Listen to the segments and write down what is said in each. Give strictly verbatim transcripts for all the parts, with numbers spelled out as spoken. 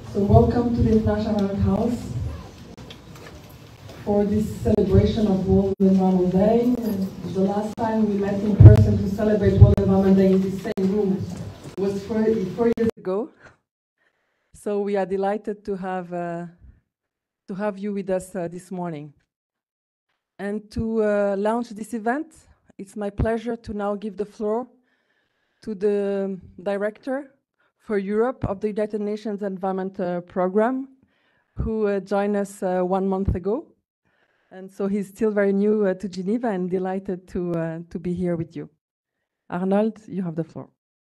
So welcome to the International Environment House for this celebration of World Environment Day. And the last time we met in person to celebrate World Environment Day in the same room was four, four years ago. So we are delighted to have uh, to have you with us uh, this morning. And to uh, launch this event, it's my pleasure to now give the floor to the Director for Europe of the United Nations Environment uh, Programme, who uh, joined us uh, one month ago. And so he's still very new uh, to Geneva and delighted to, uh, to be here with you. Arnold, you have the floor.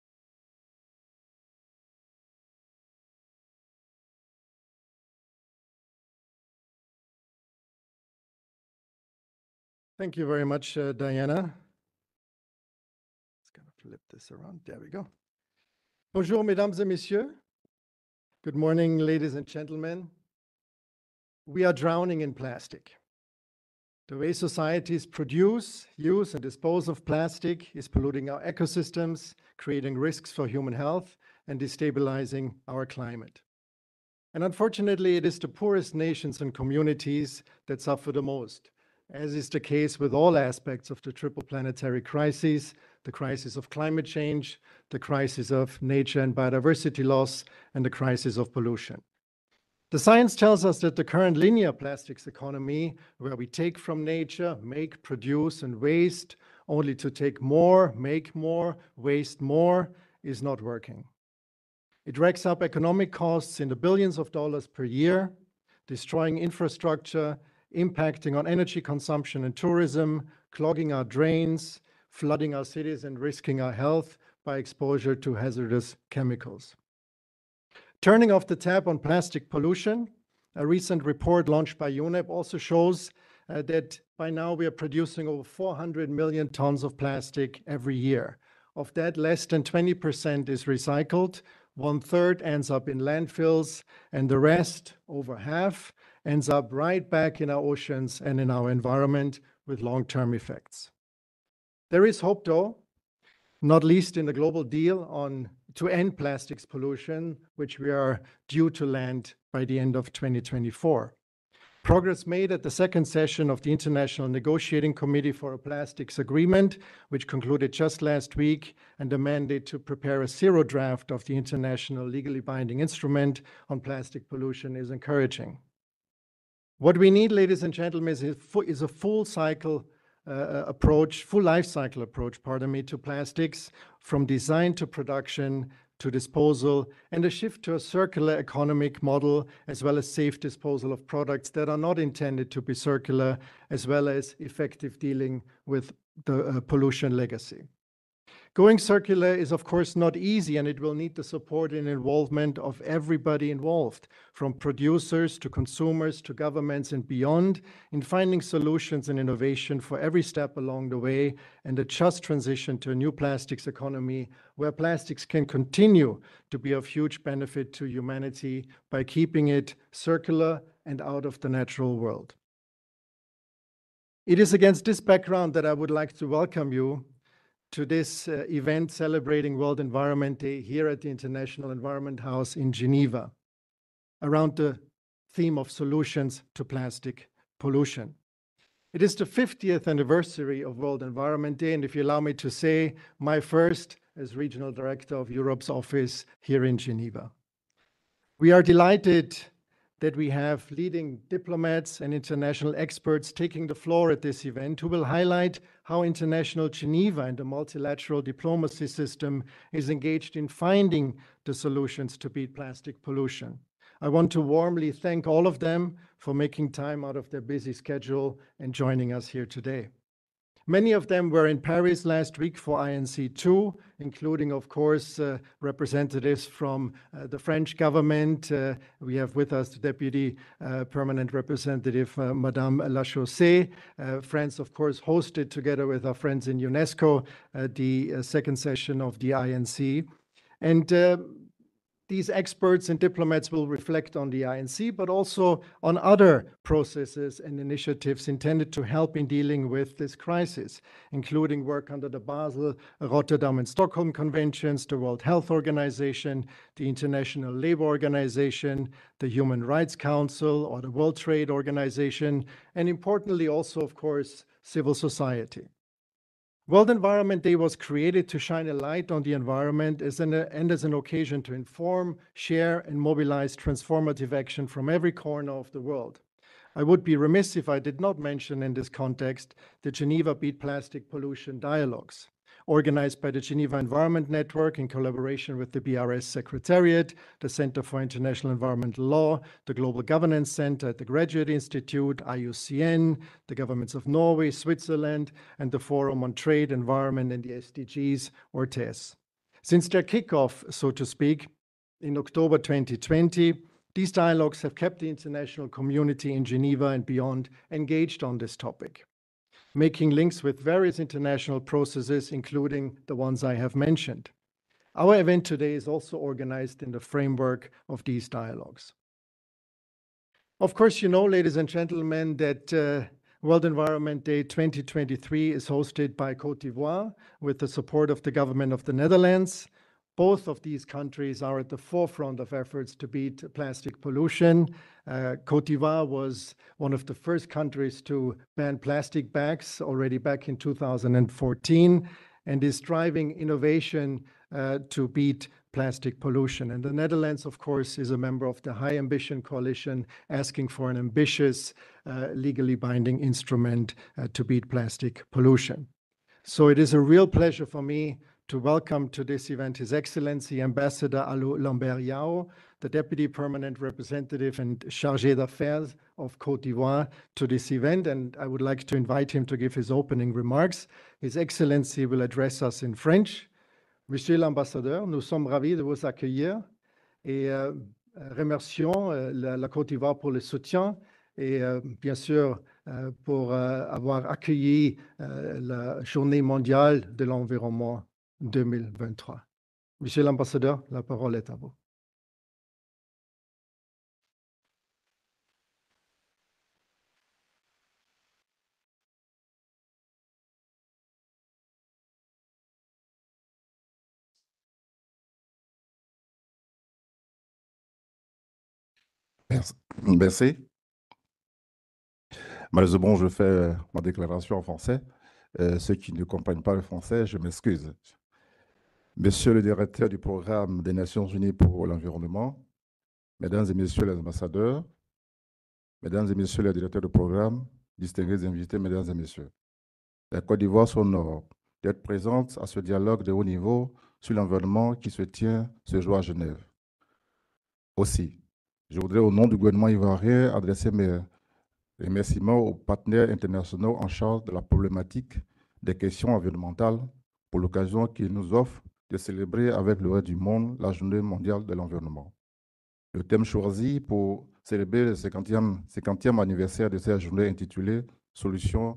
Thank you very much, uh, Diana. Let's kind of flip this around. There we go. Bonjour, mesdames et messieurs. Good morning, ladies and gentlemen. We are drowning in plastic. The way societies produce, use, and dispose of plastic is polluting our ecosystems, creating risks for human health, and destabilizing our climate. And unfortunately, it is the poorest nations and communities that suffer the most, as is the case with all aspects of the triple planetary crises, the crisis of climate change, the crisis of nature and biodiversity loss, and the crisis of pollution. The science tells us that the current linear plastics economy, where we take from nature, make, produce, and waste, only to take more, make more, waste more, is not working. It racks up economic costs in the billions of dollars per year, destroying infrastructure, impacting on energy consumption and tourism, clogging our drains, flooding our cities, and risking our health by exposure to hazardous chemicals. Turning off the tap on plastic pollution, a recent report launched by U N E P also shows uh, that by now we are producing over four hundred million tons of plastic every year. Of that, less than twenty percent is recycled, one third ends up in landfills, and the rest, over half, ends up right back in our oceans and in our environment with long-term effects. There is hope, though, not least in the global deal on to end plastics pollution, which we are due to land by the end of twenty twenty-four. Progress made at the second session of the International Negotiating Committee for a Plastics Agreement, which concluded just last week, and the mandate to prepare a zero draft of the international legally binding instrument on plastic pollution is encouraging. What we need, ladies and gentlemen, is a full, is a full cycle uh, approach, full life cycle approach, pardon me, to plastics, from design to production to disposal, and a shift to a circular economic model, as well as safe disposal of products that are not intended to be circular, as well as effective dealing with the uh, pollution legacy. Going circular is, of course, not easy, and it will need the support and involvement of everybody involved, from producers to consumers to governments and beyond, in finding solutions and innovation for every step along the way, and a just transition to a new plastics economy where plastics can continue to be of huge benefit to humanity by keeping it circular and out of the natural world. It is against this background that I would like to welcome you to this uh, event celebrating World Environment Day here at the International Environment House in Geneva, around the theme of solutions to plastic pollution. It is the fiftieth anniversary of World Environment Day, and if you allow me to say, my first as Regional Director of Europe's office here in Geneva. We are delighted that we have leading diplomats and international experts taking the floor at this event who will highlight how International Geneva and the multilateral diplomacy system is engaged in finding the solutions to beat plastic pollution. I want to warmly thank all of them for making time out of their busy schedule and joining us here today. Many of them were in Paris last week for I N C two, including, of course, uh, representatives from uh, the French government. Uh, we have with us the Deputy uh, Permanent Representative, uh, Madame Lachaussee. Uh, France, of course, hosted, together with our friends in UNESCO, uh, the uh, second session of the I N C. And uh, these experts and diplomats will reflect on the I N C, but also on other processes and initiatives intended to help in dealing with this crisis, including work under the Basel, Rotterdam, and Stockholm Conventions, the World Health Organization, the International Labour Organization, the Human Rights Council, or the World Trade Organization, and importantly also, of course, civil society. World Environment Day was created to shine a light on the environment as an, and as an occasion to inform, share, and mobilize transformative action from every corner of the world. I would be remiss if I did not mention in this context the Geneva Beat Plastic Pollution Dialogues, organized by the Geneva Environment Network in collaboration with the B R S Secretariat, the Center for International Environmental Law, the Global Governance Center at the Graduate Institute, I U C N, the governments of Norway, Switzerland, and the Forum on Trade, Environment, and the S D Gs, or T E S. Since their kickoff, so to speak, in October twenty twenty, these dialogues have kept the international community in Geneva and beyond engaged on this topic, making links with various international processes, including the ones I have mentioned. Our event today is also organized in the framework of these dialogues. Of course, you know, ladies and gentlemen, that uh, World Environment Day twenty twenty-three is hosted by Côte d'Ivoire with the support of the government of the Netherlands. Both of these countries are at the forefront of efforts to beat plastic pollution. Uh, Côte d'Ivoire was one of the first countries to ban plastic bags already back in two thousand fourteen and is driving innovation uh, to beat plastic pollution. And the Netherlands, of course, is a member of the High Ambition Coalition, asking for an ambitious, uh, legally binding instrument uh, to beat plastic pollution. So it is a real pleasure for me to welcome to this event His Excellency Ambassador Alou Lambert Yao, the Deputy Permanent Representative and Chargé d'Affaires of Côte d'Ivoire, to this event, and I would like to invite him to give his opening remarks. His Excellency will address us in French. Monsieur l'Ambassadeur, nous sommes ravis de vous accueillir et euh, remercions euh, la, la Côte d'Ivoire pour le soutien et euh, bien sûr euh, pour euh, avoir accueilli euh, la Journée mondiale de l'environnement deux mille vingt-trois. Monsieur l'ambassadeur, la parole est à vous. Merci. Merci. Malheureusement, je fais ma déclaration en français. Euh, ceux qui ne comprennent pas le français, je m'excuse. Monsieur le directeur du programme des Nations Unies pour l'environnement, mesdames et messieurs les ambassadeurs, mesdames et messieurs les directeurs de programme, distingués invités, mesdames et messieurs. La Côte d'Ivoire s'honore d'être présente à ce dialogue de haut niveau sur l'environnement qui se tient ce jour à Genève. Aussi, je voudrais au nom du gouvernement ivoirien adresser mes remerciements aux partenaires internationaux en charge de la problématique des questions environnementales pour l'occasion qu'ils nous offrent de célébrer avec le reste du monde la Journée mondiale de l'environnement. Le thème choisi pour célébrer le cinquantième, cinquantième anniversaire de cette journée intitulé « Solutions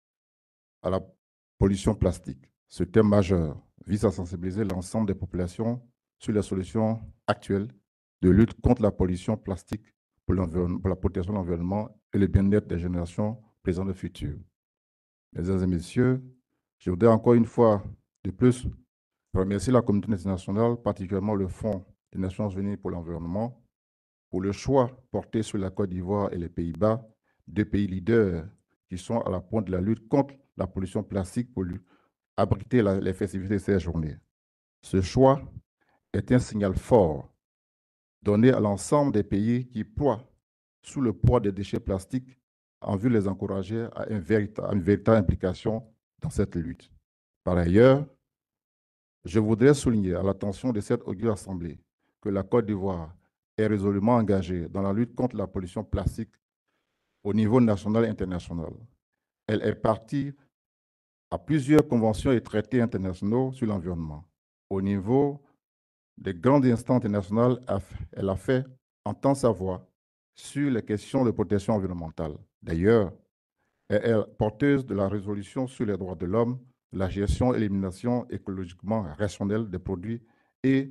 à la pollution plastique ». Ce thème majeur vise à sensibiliser l'ensemble des populations sur les solutions actuelles de lutte contre la pollution plastique pour, pour la protection de l'environnement et le bien-être des générations présentes et futures. Mesdames et messieurs, je voudrais encore une fois de plus remercier la communauté internationale, particulièrement le Fonds des Nations Unies pour l'environnement, pour le choix porté sur la Côte d'Ivoire et les Pays-Bas, deux pays leaders qui sont à la pointe de la lutte contre la pollution plastique pour abriter la, les festivités de cette journée. Ce choix est un signal fort donné à l'ensemble des pays qui ploient sous le poids des déchets plastiques en vue de les encourager à une véritable, une véritable implication dans cette lutte. Par ailleurs, je voudrais souligner à l'attention de cette auguste assemblée que la Côte d'Ivoire est résolument engagée dans la lutte contre la pollution plastique au niveau national et international. Elle est partie à plusieurs conventions et traités internationaux sur l'environnement. Au niveau des grandes instances internationales, elle a fait entendre sa voix sur les questions de protection environnementale. D'ailleurs, elle est porteuse de la résolution sur les droits de l'homme, la gestion et l'élimination écologiquement rationnelle des produits et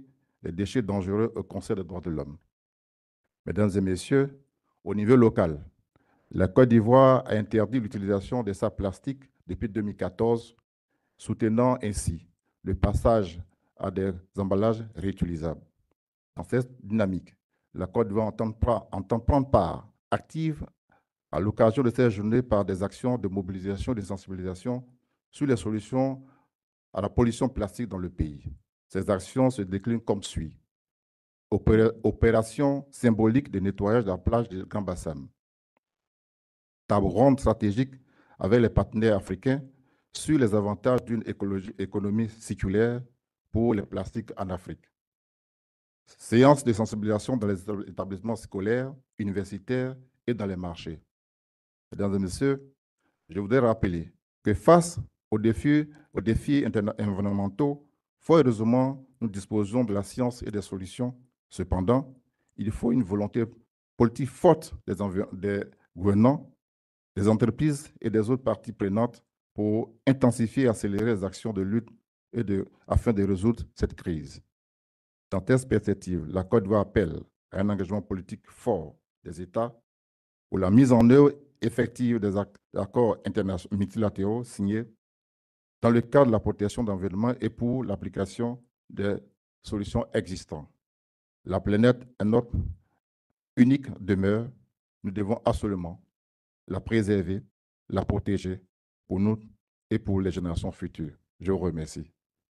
les déchets dangereux au Conseil des droits de l'homme. Mesdames et messieurs, au niveau local, la Côte d'Ivoire a interdit l'utilisation des sacs plastiques depuis deux mille quatorze, soutenant ainsi le passage à des emballages réutilisables. Dans cette dynamique, la Côte d'Ivoire entend, entend prendre part active à l'occasion de cette journée par des actions de mobilisation et de sensibilisation sur les solutions à la pollution plastique dans le pays. Ces actions se déclinent comme suit. Opéra opération symbolique de nettoyage de la plage de Grand Bassam. Table ronde stratégique avec les partenaires africains sur les avantages d'une économie circulaire pour les plastiques en Afrique. Séance de sensibilisation dans les établissements scolaires, universitaires et dans les marchés. Mesdames et messieurs, je voudrais rappeler que face aux défis, aux défis environnementaux, fort heureusement, nous disposons de la science et des solutions. Cependant, il faut une volonté politique forte des, des gouvernants, des entreprises et des autres parties prenantes pour intensifier et accélérer les actions de lutte et de, afin de résoudre cette crise. Dans cette perspective, la Côte d'Ivoire appelle à un engagement politique fort des États pour la mise en œuvre effective des accords internationaux multilatéraux signés dans le cadre de la protection de l'environnement et pour l'application des solutions existantes. La planète est notre unique demeure. Nous devons absolument la préserver, la protéger pour nous et pour les générations futures. Je vous remercie.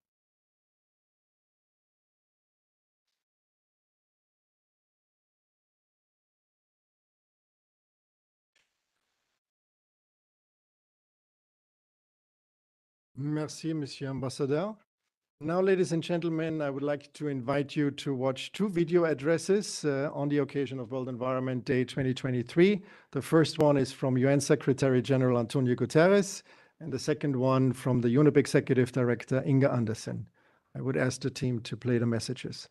Merci, Monsieur Ambassador. Now, ladies and gentlemen, I would like to invite you to watch two video addresses uh, on the occasion of World Environment Day twenty twenty-three. The first one is from U N Secretary General Antonio Guterres, and the second one from the UNEP Executive Director Inga Andersen. I would ask the team to play the messages.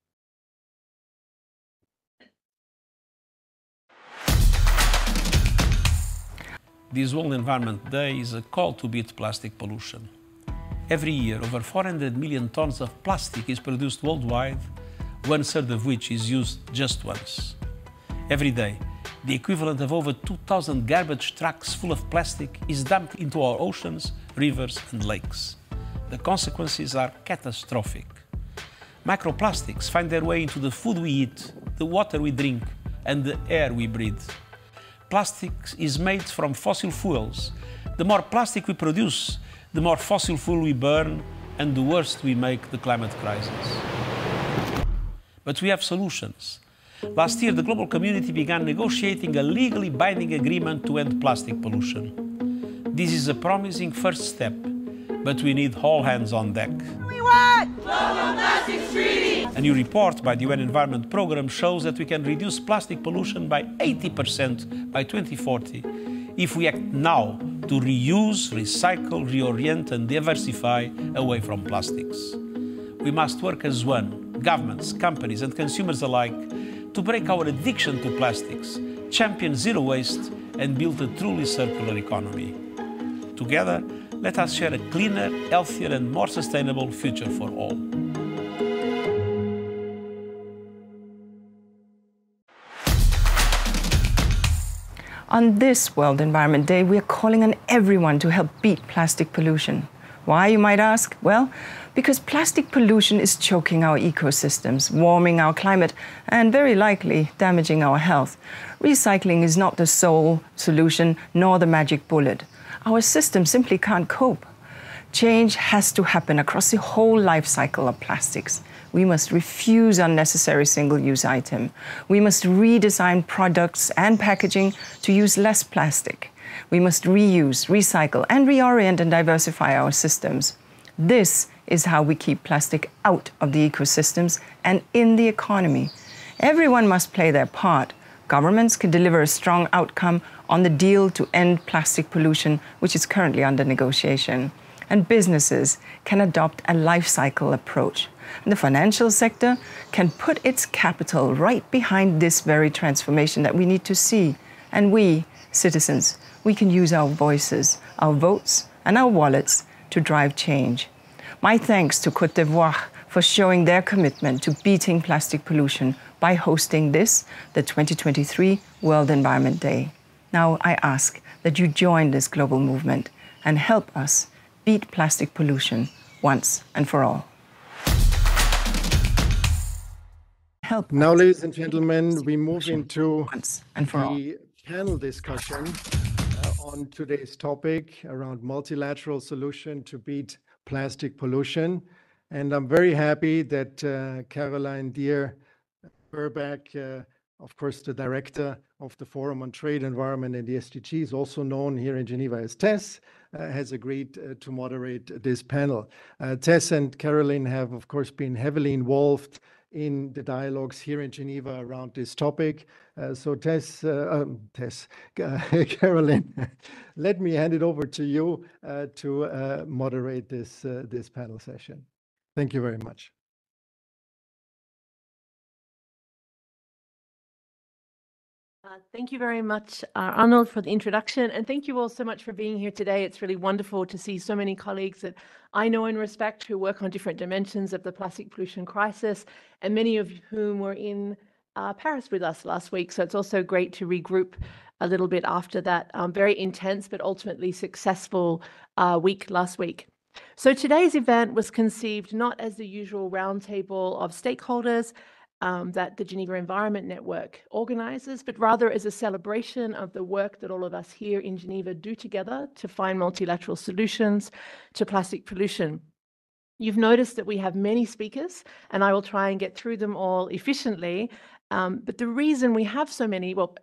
This World Environment Day is a call to beat plastic pollution. Every year, over four hundred million tons of plastic is produced worldwide, one-third of which is used just once. Every day, the equivalent of over two thousand garbage trucks full of plastic is dumped into our oceans, rivers and lakes. The consequences are catastrophic. Microplastics find their way into the food we eat, the water we drink and the air we breathe. Plastic is made from fossil fuels. The more plastic we produce, the more fossil fuel we burn, and the worse we make the climate crisis. But we have solutions. Last year, the global community began negotiating a legally binding agreement to end plastic pollution. This is a promising first step, but we need all hands on deck. We want Global Plastics Treaty! A new report by the U N Environment Programme shows that we can reduce plastic pollution by eighty percent by twenty forty if we act now to reuse, recycle, reorient and diversify away from plastics. We must work as one, governments, companies and consumers alike, to break our addiction to plastics, champion zero waste and build a truly circular economy. Together, let us share a cleaner, healthier and more sustainable future for all. On this World Environment Day, we are calling on everyone to help beat plastic pollution. Why, you might ask? Well, because plastic pollution is choking our ecosystems, warming our climate, and very likely damaging our health. Recycling is not the sole solution, nor the magic bullet. Our system simply can't cope. Change has to happen across the whole life cycle of plastics. We must refuse unnecessary single-use items. We must redesign products and packaging to use less plastic. We must reuse, recycle, and reorient and diversify our systems. This is how we keep plastic out of the ecosystems and in the economy. Everyone must play their part. Governments can deliver a strong outcome on the deal to end plastic pollution, which is currently under negotiation. And businesses can adopt a life cycle approach. And the financial sector can put its capital right behind this very transformation that we need to see. And we, citizens, we can use our voices, our votes, and our wallets to drive change. My thanks to Côte d'Ivoire for showing their commitment to beating plastic pollution by hosting this, the twenty twenty-three World Environment Day. Now I ask that you join this global movement and help us beat plastic pollution once and for all. Help Now, us ladies and gentlemen, we move into once and for all. the panel discussion uh, on today's topic around multilateral solution to beat plastic pollution. And I'm very happy that uh, Caroline Deer Burback, uh, of course, the director of the Forum on Trade, Environment and the S D Gs, also known here in Geneva as Tess, uh, has agreed uh, to moderate this panel. Uh, Tess and Caroline have, of course, been heavily involved in the dialogues here in Geneva around this topic. Uh, so Tess, uh, um, Tess, uh, Caroline, let me hand it over to you uh, to uh, moderate this, uh, this panel session. Thank you very much. Uh, thank you very much, uh, Arnold, for the introduction, and thank you all so much for being here today. It's really wonderful to see so many colleagues that I know and respect who work on different dimensions of the plastic pollution crisis, and many of whom were in uh, Paris with us last week. So it's also great to regroup a little bit after that um, very intense but ultimately successful uh, week last week. So today's event was conceived not as the usual roundtable of stakeholders Um, that the Geneva Environment Network organizes, but rather as a celebration of the work that all of us here in Geneva do together to find multilateral solutions to plastic pollution. You've noticed that we have many speakers, and I will try and get through them all efficiently. Um, but the reason we have so many, well,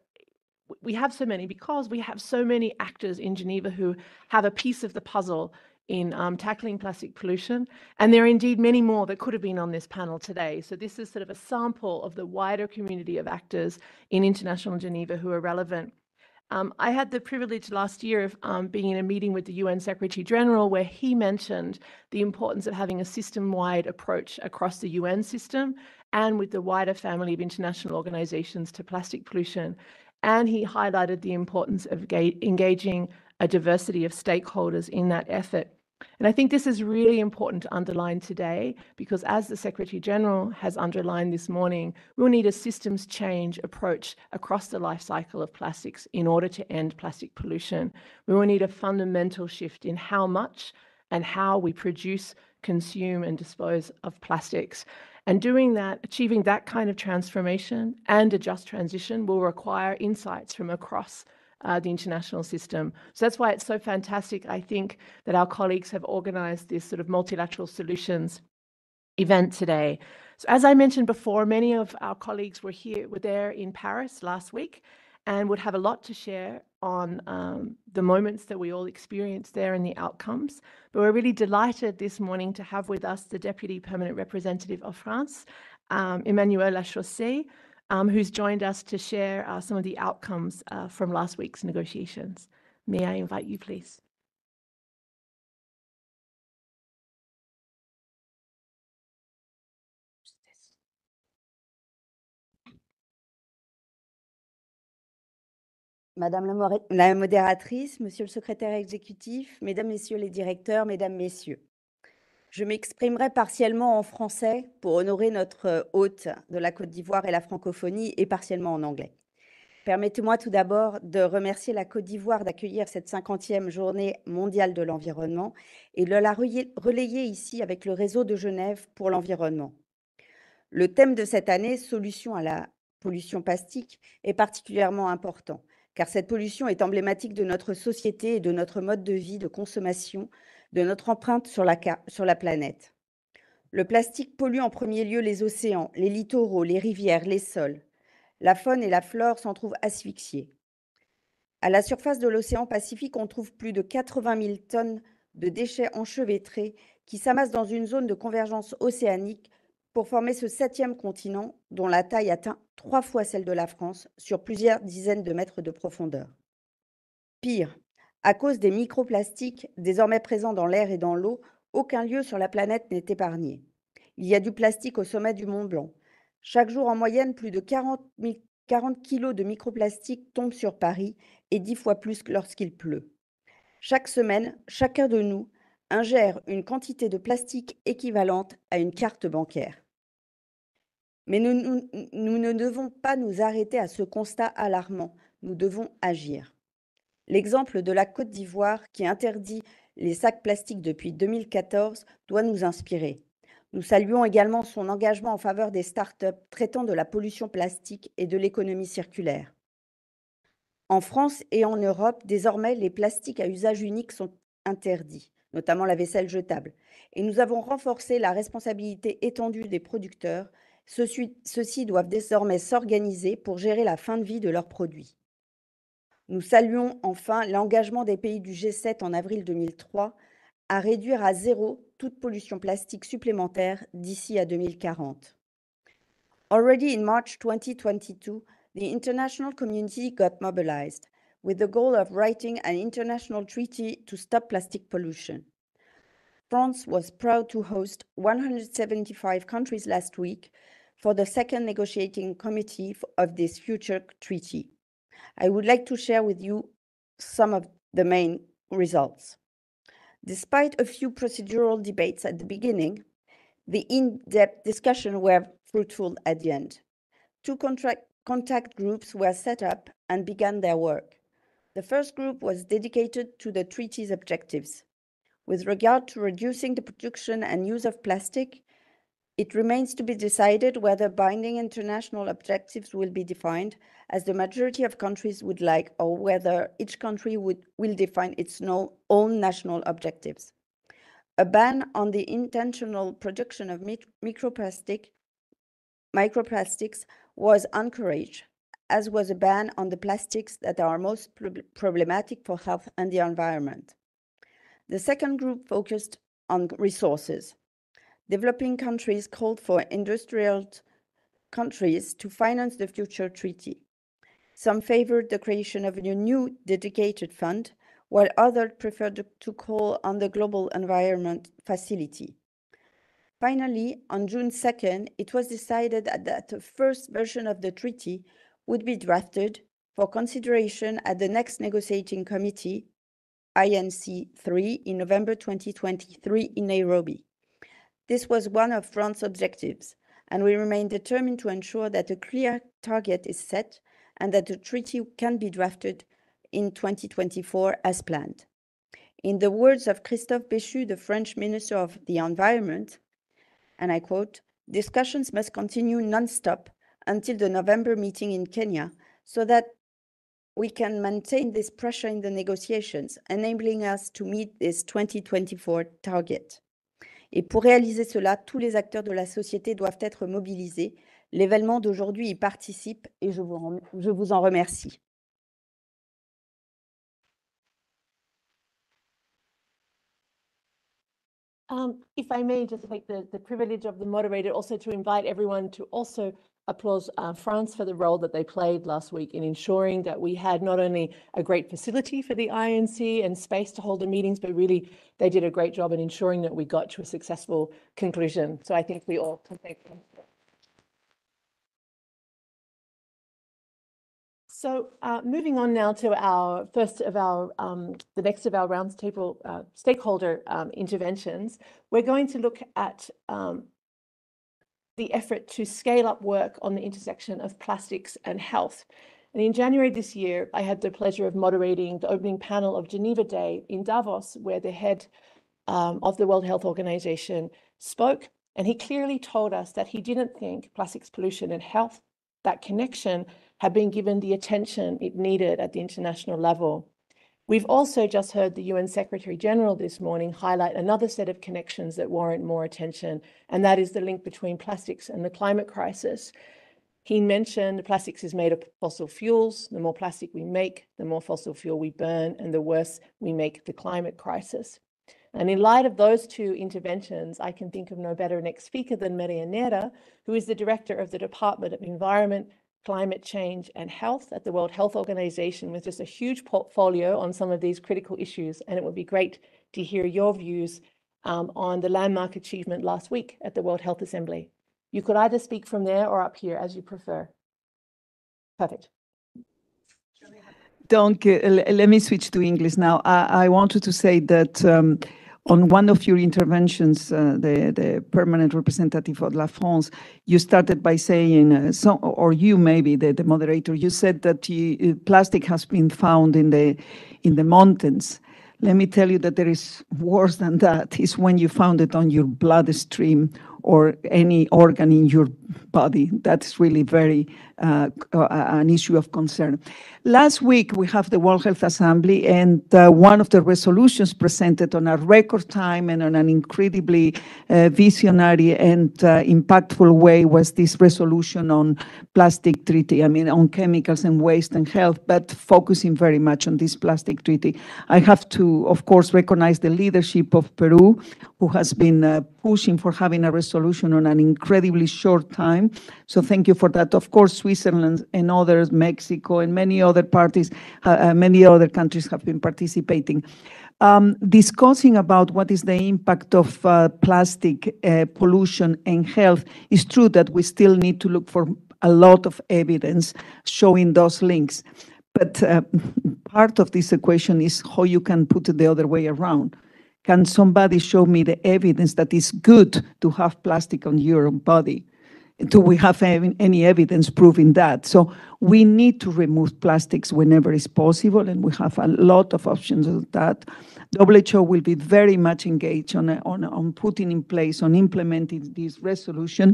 we have so many because we have so many actors in Geneva who have a piece of the puzzle in um, tackling plastic pollution. And there are indeed many more that could have been on this panel today. So this is sort of a sample of the wider community of actors in international Geneva who are relevant. Um, I had the privilege last year of um, being in a meeting with the U N Secretary General where he mentioned the importance of having a system-wide approach across the U N system and with the wider family of international organizations to plastic pollution. And he highlighted the importance of engaging a diversity of stakeholders in that effort. And I think this is really important to underline today because as the Secretary General has underlined this morning, we'll need a systems change approach across the life cycle of plastics in order to end plastic pollution. We will need a fundamental shift in how much and how we produce, consume and dispose of plastics. And doing that, achieving that kind of transformation and a just transition will require insights from across Uh, the international system. So that's why it's so fantastic, I think, that our colleagues have organized this sort of multilateral solutions event today. So as I mentioned before, many of our colleagues were here, were there in Paris last week and would have a lot to share on um, the moments that we all experienced there and the outcomes. But we're really delighted this morning to have with us the Deputy Permanent Representative of France, um, Emmanuel Lachaussee, Um, who's joined us to share uh, some of the outcomes uh, from last week's negotiations. May I invite you, please? Madame la, mo- la modératrice, Monsieur le secrétaire exécutif, Mesdames, Messieurs les directeurs, Mesdames, Messieurs. Je m'exprimerai partiellement en français pour honorer notre hôte de la Côte d'Ivoire et la francophonie et partiellement en anglais. Permettez-moi tout d'abord de remercier la Côte d'Ivoire d'accueillir cette cinquantième journée mondiale de l'environnement et de la relayer ici avec le réseau de Genève pour l'environnement. Le thème de cette année, solution à la pollution plastique, est particulièrement important, car cette pollution est emblématique de notre société et de notre mode de vie, de consommation, de notre empreinte sur la, sur la planète. Le plastique pollue en premier lieu les océans, les littoraux, les rivières, les sols. La faune et la flore s'en trouvent asphyxiées. À la surface de l'océan Pacifique, on trouve plus de quatre-vingt mille tonnes de déchets enchevêtrés qui s'amassent dans une zone de convergence océanique pour former ce septième continent dont la taille atteint trois fois celle de la France sur plusieurs dizaines de mètres de profondeur. Pire, à cause des microplastiques désormais présents dans l'air et dans l'eau, aucun lieu sur la planète n'est épargné. Il y a du plastique au sommet du Mont Blanc. Chaque jour, en moyenne, plus de quarante kilos de microplastiques tombent sur Paris et dix fois plus lorsqu'il pleut. Chaque semaine, chacun de nous ingère une quantité de plastique équivalente à une carte bancaire. Mais nous, nous, nous ne devons pas nous arrêter à ce constat alarmant, nous devons agir. L'exemple de la Côte d'Ivoire, qui interdit les sacs plastiques depuis deux mille quatorze, doit nous inspirer. Nous saluons également son engagement en faveur des start-up traitant de la pollution plastique et de l'économie circulaire. En France et en Europe, désormais, les plastiques à usage unique sont interdits, notamment la vaisselle jetable. Et nous avons renforcé la responsabilité étendue des producteurs. Ceux-ci doivent désormais s'organiser pour gérer la fin de vie de leurs produits. Nous saluons enfin l'engagement des pays du G sept en avril deux mille trois à réduire à zéro toute pollution plastique supplémentaire d'ici à deux mille quarante. Already in March twenty twenty-two, the international community got mobilized with the goal of writing an international treaty to stop plastic pollution. France was proud to host one hundred seventy-five countries last week for the second negotiating committee of this future treaty. I would like to share with you some of the main results. Despite a few procedural debates at the beginning, the in-depth discussions were fruitful at the end. Two contract, contact groups were set up and began their work. The first group was dedicated to the treaty's objectives. With regard to reducing the production and use of plastic, it remains to be decided whether binding international objectives will be defined, as the majority of countries would like, or whether each country would, will define its no, own national objectives. A ban on the intentional production of microplastic, microplastics was encouraged, as was a ban on the plastics that are most pro problematic for health and the environment. The second group focused on resources. Developing countries called for industrial countries to finance the future treaty. Some favored the creation of a new dedicated fund, while others preferred to call on the Global Environment Facility. Finally, on June second, it was decided that the first version of the treaty would be drafted for consideration at the next negotiating committee, I N C three, in November twenty twenty-three in Nairobi. This was one of France's objectives, and we remain determined to ensure that a clear target is set and that the treaty can be drafted in twenty twenty-four as planned. In the words of Christophe Béchu, the French Minister of the Environment, and I quote, "Discussions must continue non-stop until the November meeting in Kenya so that we can maintain this pressure in the negotiations, enabling us to meet this twenty twenty-four target." Et pour réaliser cela, tous les acteurs de la société doivent être mobilisés. L'événement d'aujourd'hui y participe et je vous, je vous en remercie. Um, if I may just take the, the privilege of the moderator also to invite everyone to also applaud uh, France for the role that they played last week in ensuring that we had not only a great facility for the I N C and space to hold the meetings, but really they did a great job in ensuring that we got to a successful conclusion. So I think we all can thank them. So uh, moving on now to our first of our, um, the next of our roundtable uh, stakeholder um, interventions, we're going to look at um, the effort to scale up work on the intersection of plastics and health. And in January this year, I had the pleasure of moderating the opening panel of Geneva Day in Davos, where the head um, of the World Health Organization spoke. And he clearly told us that he didn't think plastics pollution and health, that connection, had been given the attention it needed at the international level. We've also just heard the U N Secretary General this morning highlight another set of connections that warrant more attention, and that is the link between plastics and the climate crisis. He mentioned plastics is made of fossil fuels. The more plastic we make, the more fossil fuel we burn, and the worse we make the climate crisis. And in light of those two interventions, I can think of no better next speaker than Maria Nera, who is the Director of the Department of Environment, Climate Change and Health at the World Health Organization, with just a huge portfolio on some of these critical issues. And it would be great to hear your views um, on the landmark achievement last week at the World Health Assembly. You could either speak from there or up here, as you prefer. Perfect. Donc, uh, let me switch to English now. I, I wanted to say that um, on one of your interventions, uh, the, the permanent representative of La France, you started by saying, uh, so, or you maybe, the, the moderator, you said that you, plastic has been found in the, in the mountains. Let me tell you that there is worse than that. It's when you found it on your bloodstream or any organ in your body. That's really very uh, uh, an issue of concern. Last week, we have the World Health Assembly, and uh, one of the resolutions presented on a record time and on an incredibly uh, visionary and uh, impactful way was this resolution on plastic treaty, I mean, on chemicals and waste and health, but focusing very much on this plastic treaty. I have to, of course, recognize the leadership of Peru, who has been uh, pushing for having a resolution on an incredibly short time. So thank you for that. Of course, Switzerland and others, Mexico and many other parties, uh, uh, many other countries have been participating. Um, discussing about what is the impact of uh, plastic uh, pollution and health, it's true that we still need to look for a lot of evidence showing those links. But uh, part of this equation is how you can put it the other way around. Can somebody show me the evidence that it's good to have plastic on your body? Do we have any evidence proving that? So we need to remove plastics whenever it's possible, and we have a lot of options of that. W H O will be very much engaged on, on, on putting in place, on implementing this resolution.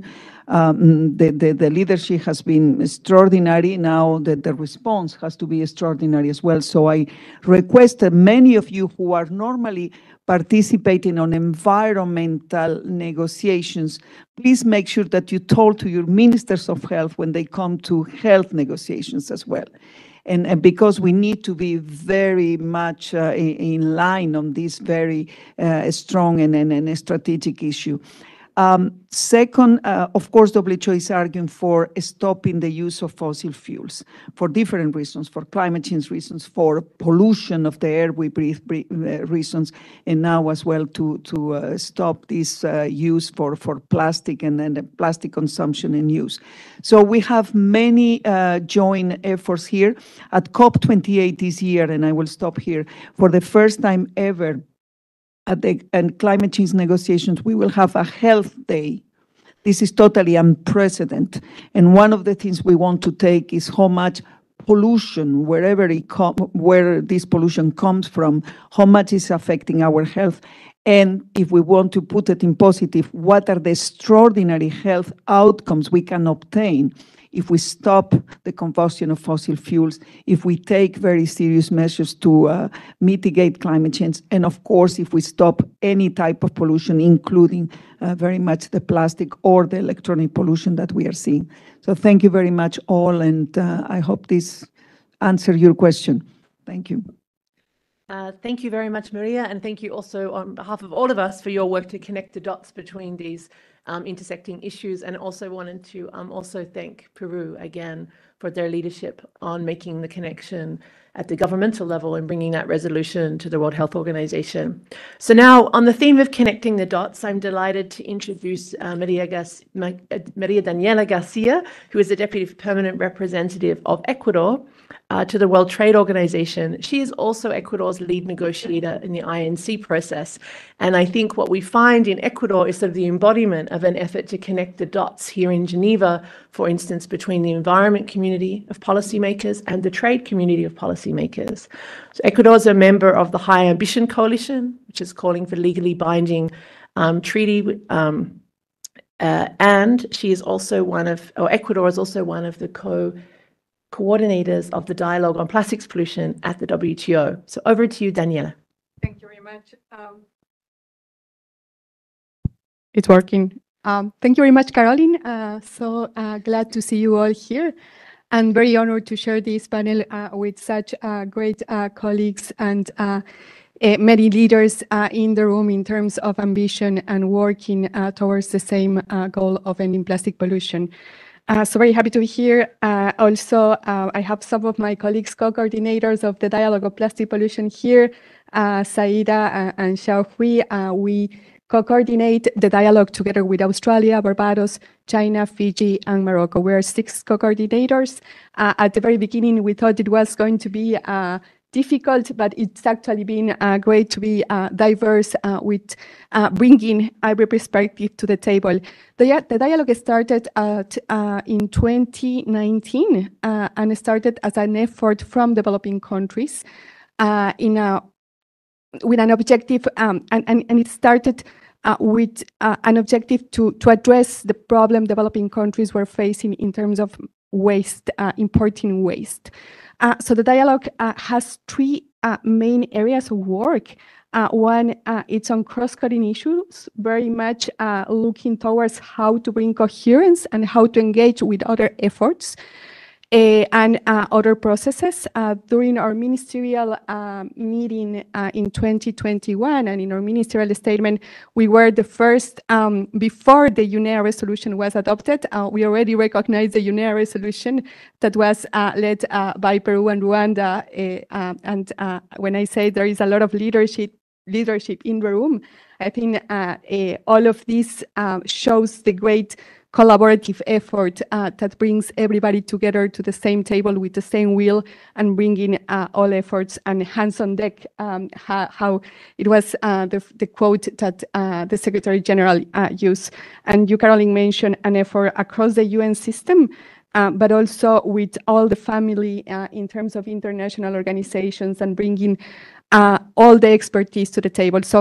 Um, the, the, the leadership has been extraordinary. Now that the response has to be extraordinary as well. So I request that many of you who are normally participating on environmental negotiations, please make sure that you talk to your ministers of health when they come to health negotiations as well. And, and because we need to be very much uh, in, in line on this very uh, strong and, and, and strategic issue. Um, second, uh, of course, W H O is arguing for stopping the use of fossil fuels for different reasons, for climate change reasons, for pollution of the air we breathe, breathe uh, reasons, and now as well to, to uh, stop this uh, use for, for plastic and then the plastic consumption and use. So we have many uh, joint efforts here. At COP twenty-eight this year, and I will stop here, for the first time ever, at the and climate change negotiations, we will have a health day. This is totally unprecedented. And one of the things we want to take is how much pollution, wherever it com where this pollution comes from, how much is affecting our health. And if we want to put it in positive, what are the extraordinary health outcomes we can obtain if we stop the combustion of fossil fuels, if we take very serious measures to uh, mitigate climate change, and of course, if we stop any type of pollution, including uh, very much the plastic or the electronic pollution that we are seeing. So thank you very much all, and uh, I hope this answers your question. Thank you. Uh, thank you very much, Maria, and thank you also on behalf of all of us for your work to connect the dots between these um, intersecting issues, and also wanted to um, also thank Peru again for their leadership on making the connection at the governmental level and bringing that resolution to the World Health Organization. So now, on the theme of connecting the dots, I'm delighted to introduce uh, Maria, Maria Daniela Garcia, who is the Deputy Permanent Representative of Ecuador uh, to the World Trade Organization. She is also Ecuador's lead negotiator in the I N C process. And I think what we find in Ecuador is sort of the embodiment of an effort to connect the dots here in Geneva, for instance, between the environment community of policymakers and the trade community of policymakers. So Ecuador is a member of the High Ambition Coalition, which is calling for legally binding um, treaty. Um, uh, and she is also one of, or Ecuador is also one of the co coordinators of the dialogue on plastics pollution at the W T O. So over to you, Daniela. Thank you very much. Um, it's working. Um, thank you very much, Caroline. Uh, so uh, glad to see you all here, and very honored to share this panel uh, with such uh, great uh, colleagues and uh, uh, many leaders uh, in the room in terms of ambition and working uh, towards the same uh, goal of ending plastic pollution. Uh, so very happy to be here. Uh, also, uh, I have some of my colleagues, co-coordinators of the Dialogue of Plastic Pollution here, uh, Saida uh, and Xiao Hui. Uh, we co-coordinate the dialogue together with Australia, Barbados, China, Fiji, and Morocco. We're six co-coordinators. Uh, at the very beginning, we thought it was going to be a difficult, but it's actually been uh, great to be uh, diverse uh, with uh, bringing every perspective to the table. The, the dialogue started at, uh, in twenty nineteen uh, and started as an effort from developing countries uh, in a, with an objective, um, and, and, and it started Uh, with uh, an objective to, to address the problem developing countries were facing in terms of waste, uh, importing waste. Uh, so the dialogue uh, has three uh, main areas of work. Uh, one, uh, it's on cross-cutting issues, very much uh, looking towards how to bring coherence and how to engage with other efforts. Uh, and uh, other processes. Uh, during our ministerial uh, meeting uh, in twenty twenty-one and in our ministerial statement, we were the first, um, before the U N E A resolution was adopted, uh, we already recognized the U N E A resolution that was uh, led uh, by Peru and Rwanda. Uh, uh, and uh, when I say there is a lot of leadership, leadership in the room, I think uh, uh, all of this uh, shows the great collaborative effort uh, that brings everybody together to the same table with the same will and bringing uh, all efforts and hands on deck, um, how, how it was uh, the, the quote that uh, the Secretary General uh, used. And you, Caroline, mentioned an effort across the U N system, uh, but also with all the family uh, in terms of international organizations and bringing uh, all the expertise to the table. So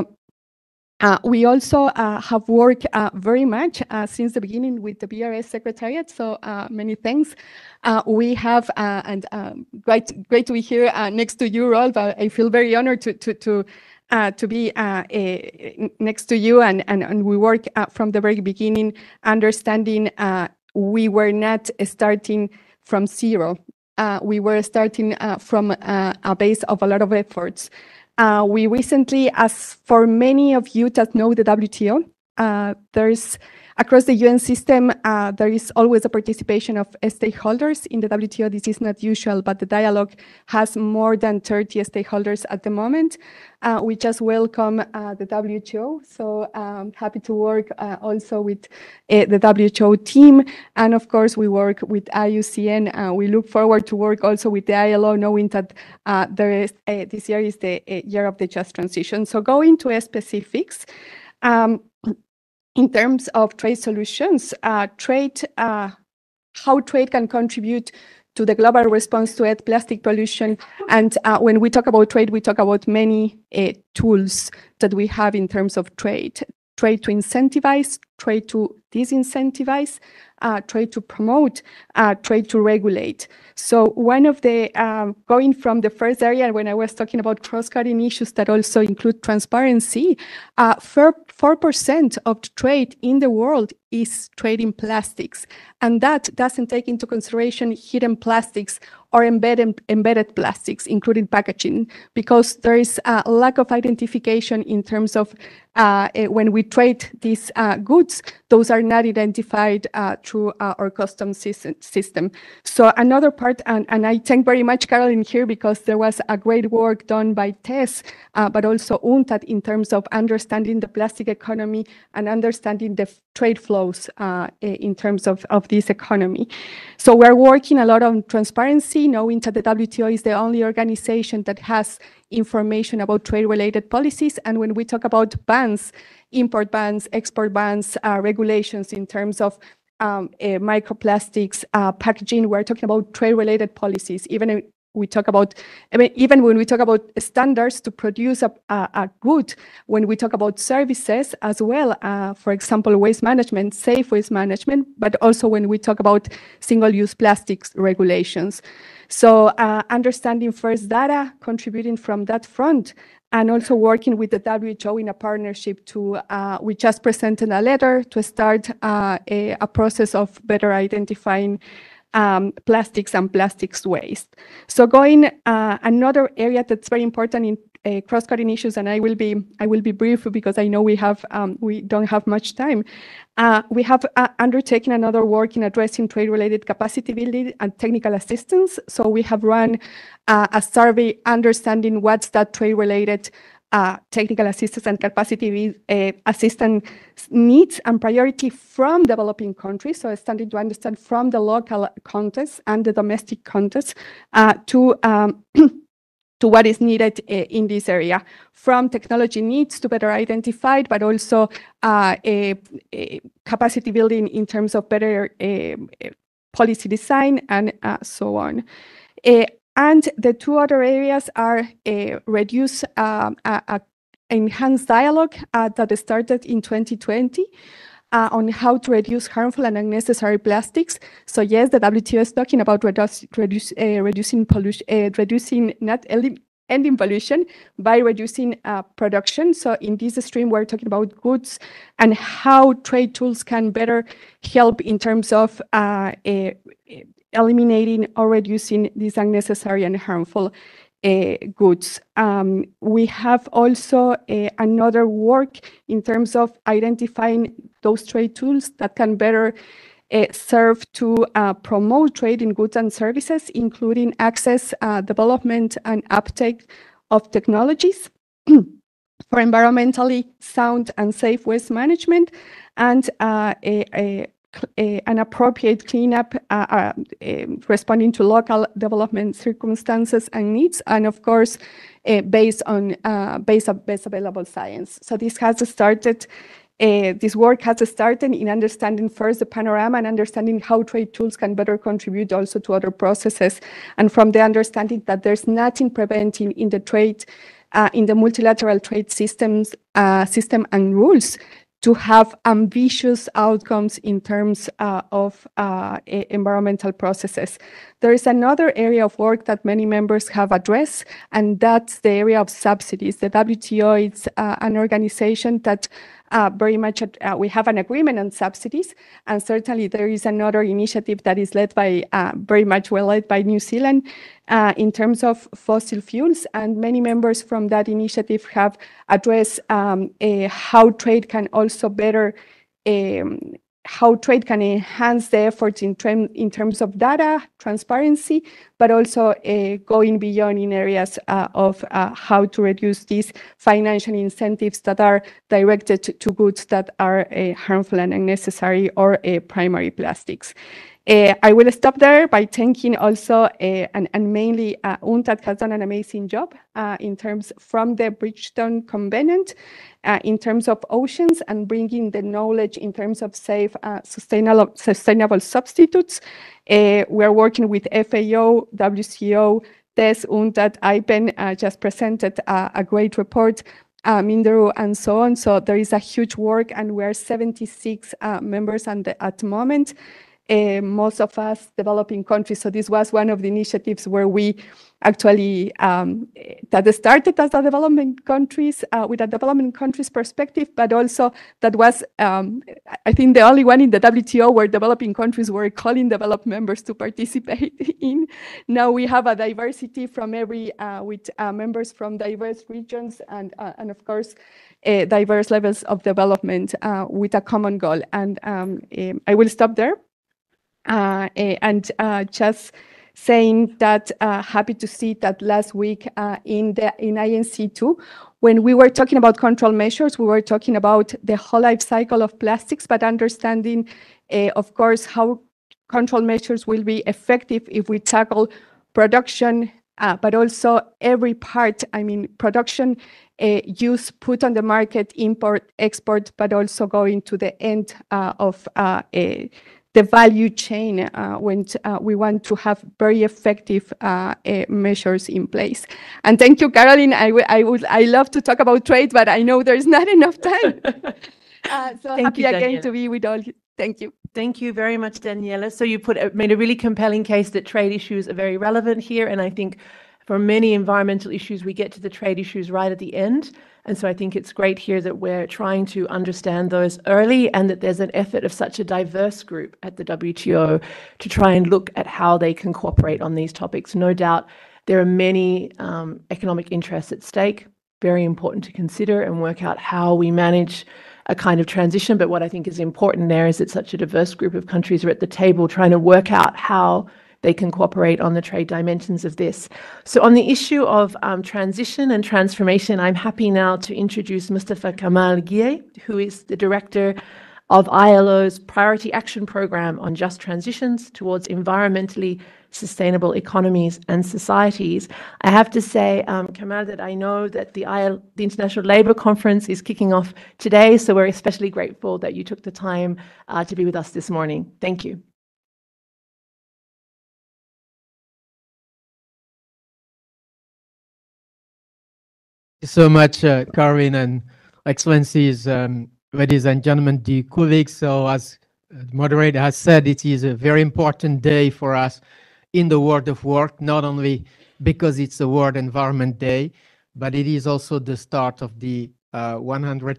Uh, we also uh, have worked uh, very much uh, since the beginning with the B R S Secretariat, so uh, many thanks. Uh, we have, uh, and um, great, great to be here uh, next to you, Rolf. I feel very honored to, to, to, uh, to be uh, a, next to you, and, and, and we work uh, from the very beginning, understanding uh, we were not starting from zero. Uh, we were starting uh, from uh, a base of a lot of efforts. Uh, we recently, as for many of you that know the W T O, uh, there's across the U N system, uh, there is always a participation of stakeholders in the W T O. This is not usual, but the dialogue has more than thirty stakeholders at the moment. Uh, we just welcome uh, the W H O, so I'm happy to work uh, also with uh, the W H O team. And of course, we work with I U C N. Uh, we look forward to work also with the I L O, knowing that uh, there is, uh, this year is the uh, year of the just transition. So going to specifics, um, in terms of trade solutions, uh, trade, uh, how trade can contribute to the global response to air plastic pollution. And uh, when we talk about trade, we talk about many uh, tools that we have in terms of trade. Trade to incentivize, trade to disincentivize, uh, trade to promote, uh, trade to regulate. So one of the, um, going from the first area, when I was talking about cross-cutting issues that also include transparency, uh, four percent of the trade in the world is trade in plastics. And that doesn't take into consideration hidden plastics or embedded, embedded plastics, including packaging, because there is a lack of identification in terms of uh, when we trade these uh, goods, those are not identified uh, through uh, our customs system. So another part, and, and I thank very much Caroline here, because there was a great work done by Tess, uh, but also UNTAD in terms of understanding the plastic economy and understanding the trade flows uh, in terms of, of this economy. So we're working a lot on transparency, knowing that the W T O is the only organization that has information about trade-related policies. And when we talk about bans, import bans, export bans, uh, regulations in terms of um, uh, microplastics, uh, packaging, we're talking about trade-related policies. Even we talk about, I mean, even when we talk about standards to produce a, a, a good, when we talk about services as well, uh, for example, waste management, safe waste management, but also when we talk about single-use plastics regulations. So uh, understanding first data, contributing from that front, and also working with the W H O in a partnership to, uh, we just presented a letter to start uh, a, a process of better identifying Um, plastics and plastics waste. So going uh, another area that's very important in uh, cross-cutting issues, and I will be I will be brief because I know we have um, we don't have much time. Uh, we have uh, undertaken another work in addressing trade-related capacity building and technical assistance. So we have run uh, a survey understanding what's that trade-related Uh, technical assistance and capacity uh, assistance needs and priority from developing countries. So starting to understand from the local context and the domestic context uh, to um, to what is needed uh, in this area, from technology needs to better identified, but also uh, a, a capacity building in terms of better uh, policy design and uh, so on. Uh, and the two other areas are uh, reduce um, a, a enhanced dialogue uh, that started in twenty twenty. Uh, on how to reduce harmful and unnecessary plastics. So yes, the W T O is talking about reduce, reduce, uh, reducing pollution, uh, reducing not ending pollution by reducing uh, production. So in this stream, we're talking about goods and how trade tools can better help in terms of uh, uh, eliminating or reducing these unnecessary and harmful Uh, goods. Um, we have also uh, another work in terms of identifying those trade tools that can better uh, serve to uh, promote trade in goods and services, including access, uh, development, and uptake of technologies for environmentally sound and safe waste management, and uh, a, a A, an appropriate cleanup uh, uh, uh, responding to local development circumstances and needs, and of course, uh, based on uh, based on best available science. So this has started. Uh, this work has started in understanding first the panorama and understanding how trade tools can better contribute also to other processes, and from the understanding that there's nothing preventing in the trade, uh, in the multilateral trade systems uh, system and rules to have ambitious outcomes in terms uh, of uh, environmental processes. There is another area of work that many members have addressed, and that's the area of subsidies. The W T O is uh, an organization that uh, very much, uh, we have an agreement on subsidies, and certainly there is another initiative that is led by, uh, very much well led by New Zealand uh, in terms of fossil fuels, and many members from that initiative have addressed um, uh, how trade can also better um, how trade can enhance the efforts in, in terms of data, transparency, but also uh, going beyond in areas uh, of uh, how to reduce these financial incentives that are directed to, to goods that are uh, harmful and unnecessary or uh, primary plastics. Uh, I will stop there by thanking also uh, and, and mainly uh, UNTAD has done an amazing job uh, in terms from the Bridgestone Covenant uh, in terms of oceans and bringing the knowledge in terms of safe, uh, sustainable, sustainable substitutes. Uh, we are working with F A O, W C O, T E S, UNTAD, I P E N uh, just presented uh, a great report. Uh, Minderu and so on. So there is a huge work, and we are seventy-six uh, members at the, at the moment. Uh, most of us developing countries. So this was one of the initiatives where we actually, um, that started as a development countries, uh, with a development countries perspective, but also that was, um, I think, the only one in the W T O where developing countries were calling developed members to participate in. Now we have a diversity from every, uh, with uh, members from diverse regions and, uh, and of course, uh, diverse levels of development uh, with a common goal. And um, um, I will stop there. Uh, and uh, just saying that uh, happy to see that last week uh, in the in I N C two, when we were talking about control measures, we were talking about the whole life cycle of plastics, but understanding, uh, of course, how control measures will be effective if we tackle production, uh, but also every part, I mean, production, uh, use, put on the market, import, export, but also going to the end uh, of uh, a the value chain uh, when uh, we want to have very effective uh, uh, measures in place. And thank you, Caroline. I, I would I love to talk about trade, but I know there's not enough time. uh, so thank happy you, again Daniela. to be with all. Thank you. Thank you very much, Daniela. So you put made a really compelling case that trade issues are very relevant here, and I think for many environmental issues, we get to the trade issues right at the end. And so I think it's great here that we're trying to understand those early, and that there's an effort of such a diverse group at the W T O to try and look at how they can cooperate on these topics. No doubt there are many um, economic interests at stake, very important to consider and work out how we manage a kind of transition. But what I think is important there is that such a diverse group of countries are at the table trying to work out how they can cooperate on the trade dimensions of this. So on the issue of um, transition and transformation, I'm happy now to introduce Mustafa Kamal Guiye, who is the director of I L O's Priority Action Program on Just Transitions towards Environmentally sustainable economies and societies. I have to say, um, Kamal, that I know that the, I L, the International Labour Conference is kicking off today, so we're especially grateful that you took the time uh, to be with us this morning. Thank you. Thank you so much, uh, Caroline and Excellencies, um, ladies and gentlemen, dear colleagues. So as the moderator has said, it is a very important day for us in the world of work, not only because it's the World Environment Day, but it is also the start of the uh, one hundred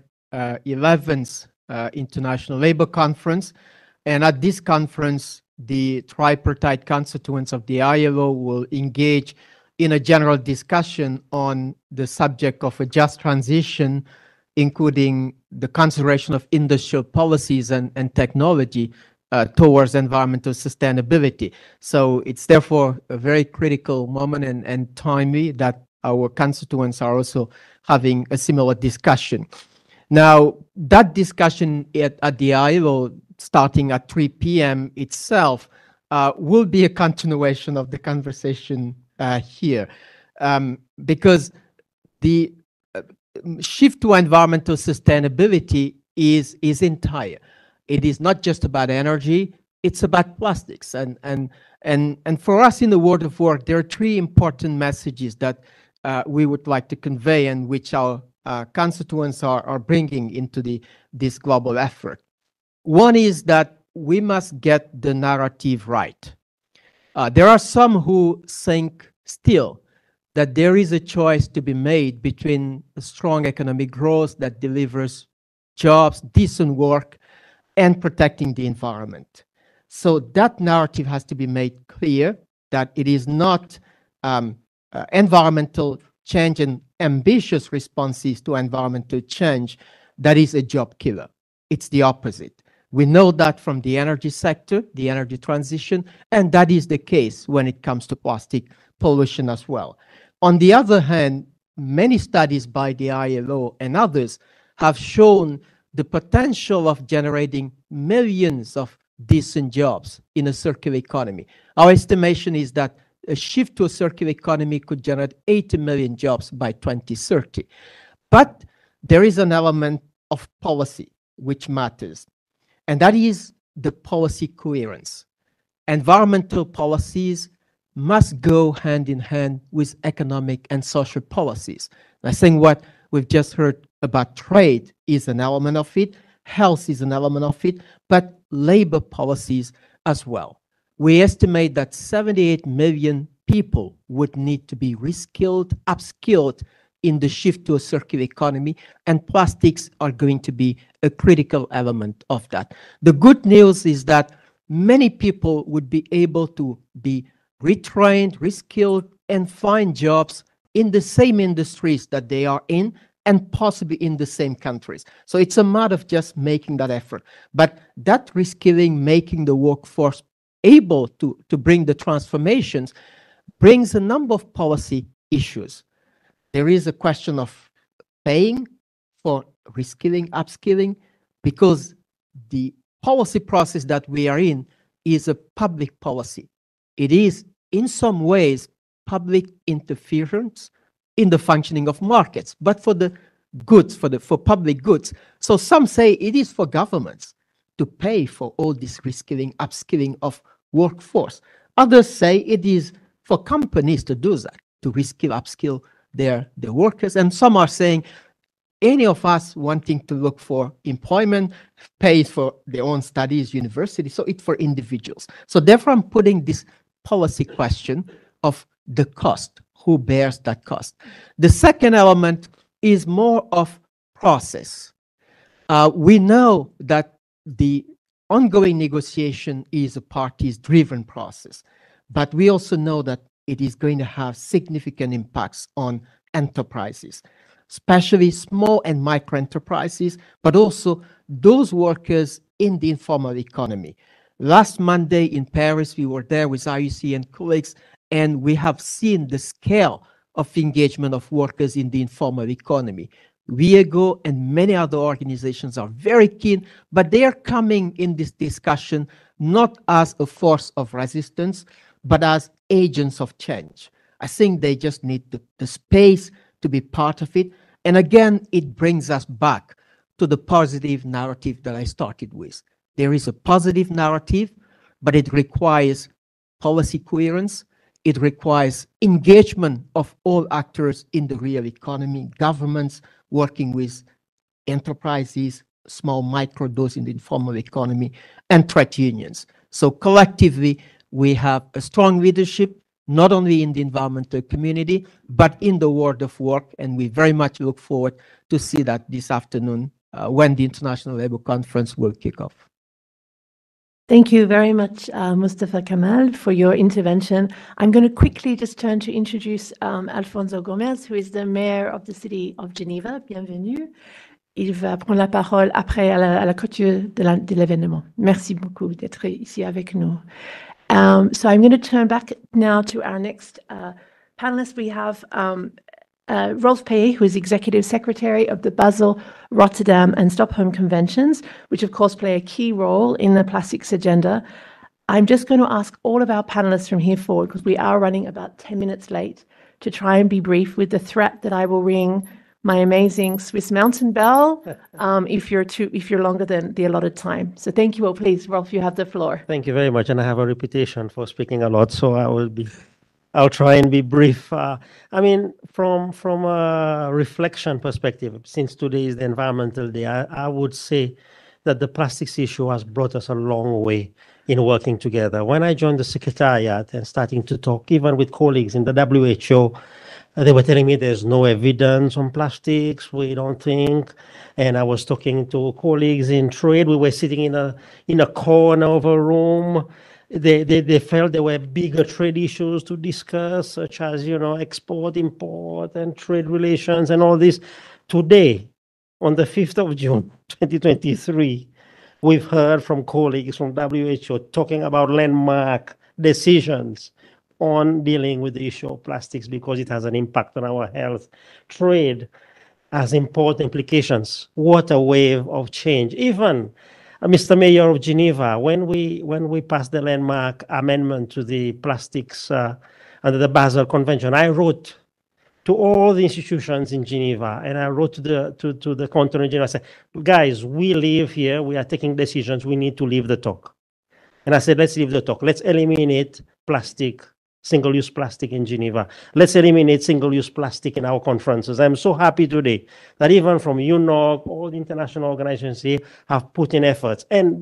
eleventh uh, International Labour Conference. And at this conference, the tripartite constituents of the I L O will engage in a general discussion on the subject of a just transition, including the consideration of industrial policies and, and technology uh, towards environmental sustainability. So it's therefore a very critical moment and, and timely that our constituents are also having a similar discussion. Now, that discussion at, at the I L O, starting at three p m itself, uh, will be a continuation of the conversation uh, here, um, because the uh, shift to environmental sustainability is, is entire. It is not just about energy, it's about plastics. And, and, and, and for us in the world of work, there are three important messages that uh, we would like to convey and which our uh, constituents are, are bringing into the, this global effort. One is that we must get the narrative right. Uh, there are some who think still that there is a choice to be made between a strong economic growth that delivers jobs, decent work, and protecting the environment. So that narrative has to be made clear that it is not um, uh, environmental change and ambitious responses to environmental change that is a job killer. It's the opposite. We know that from the energy sector, the energy transition, and that is the case when it comes to plastic pollution as well. On the other hand, many studies by the I L O and others have shown the potential of generating millions of decent jobs in a circular economy. Our estimation is that a shift to a circular economy could generate eighty million jobs by twenty thirty. But there is an element of policy which matters, and that is the policy coherence. Environmental policies must go hand in hand with economic and social policies. I think what we've just heard about trade is an element of it, health is an element of it, but labor policies as well. We estimate that seventy-eight million people would need to be reskilled, upskilled in the shift to a circular economy, and plastics are going to be a critical element of that. The good news is that many people would be able to be retrained, reskilled, and find jobs in the same industries that they are in, and possibly in the same countries. So it's a matter of just making that effort. But that reskilling, making the workforce able to, to bring the transformations, brings a number of policy issues. There is a question of paying for reskilling, upskilling, because the policy process that we are in is a public policy. It is, in some ways, public interference in the functioning of markets, but for the goods, for the for public goods. So some say it is for governments to pay for all this reskilling, upskilling of workforce. Others say it is for companies to do that, to reskill, upskill their, their workers. And some are saying any of us wanting to look for employment pays for their own studies, university, so it's for individuals. So therefore, I'm putting this policy question of the cost. Who bears that cost? The second element is more of process. Uh, we know that the ongoing negotiation is a parties-driven process, but we also know that it is going to have significant impacts on enterprises, especially small and micro enterprises, but also those workers in the informal economy. Last Monday in Paris, we were there with I U C and colleagues, and we have seen the scale of engagement of workers in the informal economy. WeAgo and many other organizations are very keen, but they are coming in this discussion not as a force of resistance, but as agents of change. I think they just need the, the space to be part of it. And again, it brings us back to the positive narrative that I started with. There is a positive narrative, but it requires policy coherence. It requires engagement of all actors in the real economy, governments working with enterprises, small micro, those in the informal economy, and trade unions. So collectively, we have a strong leadership, not only in the environmental community, but in the world of work. And we very much look forward to see that this afternoon uh, when the International Labour Conference will kick off. Thank you very much, uh, Mustafa Kamal, for your intervention. I'm going to quickly just turn to introduce um, Alfonso Gomez, who is the mayor of the city of Geneva. Bienvenue. Il va prendre la parole après à la, à la clôture de l'événement. Merci beaucoup d'être ici avec nous. Um, so I'm going to turn back now to our next uh, panelist. We have um, uh, Rolf Payet, who is Executive Secretary of the Basel, Rotterdam and Stockholm Conventions, which of course play a key role in the plastics agenda. I'm just going to ask all of our panelists from here forward, because we are running about ten minutes late, to try and be brief, with the threat that I will ring my amazing Swiss mountain bell um, if you're too, if you're longer than the allotted time. So thank you all. Please, Rolf, you have the floor. Thank you very much. And I have a reputation for speaking a lot, so I will be, I'll try and be brief. Uh, I mean, from, from a reflection perspective, since today is the Environmental Day, I, I would say that the plastics issue has brought us a long way in working together. When I joined the Secretariat and starting to talk, even with colleagues in the W H O, they were telling me there's no evidence on plastics, we don't think. And I was talking to colleagues in trade. We were sitting in a in a corner of a room. They, they, they felt there were bigger trade issues to discuss, such as, you know, export, import, and trade relations and all this. Today, on the fifth of June, twenty twenty-three, we've heard from colleagues from W H O talking about landmark decisions on dealing with the issue of plastics because it has an impact on our health. Trade has important implications. What a wave of change. Even uh, Mister Mayor of Geneva, when we when we passed the landmark amendment to the plastics uh, under the Basel Convention, I wrote to all the institutions in Geneva, and I wrote to the to, to the continent in Geneva, I said, guys, we live here, we are taking decisions, we need to leave the talk. And I said, let's leave the talk. Let's eliminate plastic, single-use plastic in Geneva. Let's eliminate single-use plastic in our conferences. I'm so happy today that even from U N O C, all the international organizations here have put in efforts. And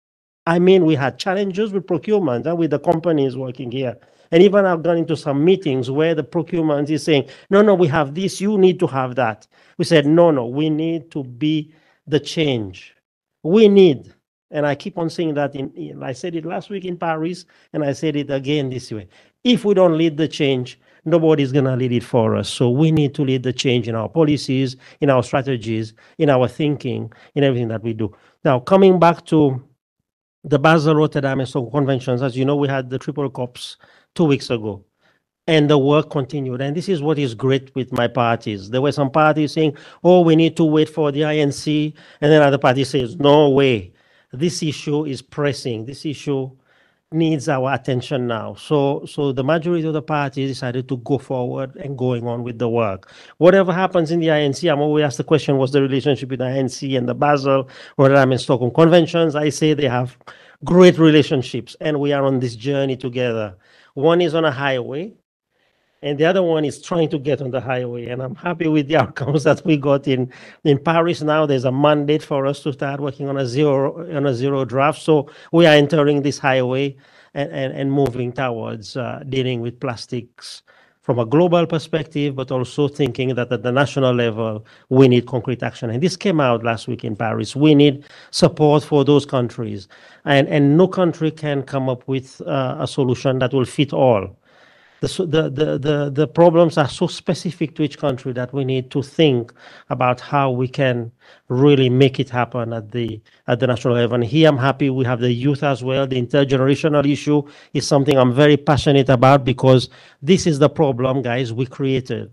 I mean, we had challenges with procurement and with the companies working here. And even I've gone into some meetings where the procurement is saying, no, no, we have this, you need to have that. We said, no, no, we need to be the change. We need, and I keep on saying that, in, in, I said it last week in Paris, and I said it again this way. If we don't lead the change, nobody's going to lead it for us. So we need to lead the change in our policies, in our strategies, in our thinking, in everything that we do. Now, coming back to the Basel, Rotterdam, and Stockholm Conventions, as you know, we had the triple COPs two weeks ago. And the work continued. And this is what is great with my parties. There were some parties saying, oh, we need to wait for the I N C. And then other parties says, no way. This issue is pressing. This issue needs our attention now. So, so the majority of the parties decided to go forward and going on with the work. Whatever happens in the I N C, I'm always asked the question, what's the relationship with the I N C and the Basel, Rotterdam and Stockholm Conventions? I say they have great relationships, and we are on this journey together. One is on a highway, and the other one is trying to get on the highway. And I'm happy with the outcomes that we got in, in Paris. Now there's a mandate for us to start working on a zero on a zero draft. So we are entering this highway and, and, and moving towards uh, dealing with plastics from a global perspective, but also thinking that at the national level, we need concrete action. And this came out last week in Paris. We need support for those countries. And, and no country can come up with uh, a solution that will fit all. The, the, the, the problems are so specific to each country that we need to think about how we can really make it happen at the, at the national level. And here I'm happy we have the youth as well. The intergenerational issue is something I'm very passionate about because this is the problem, guys, we created.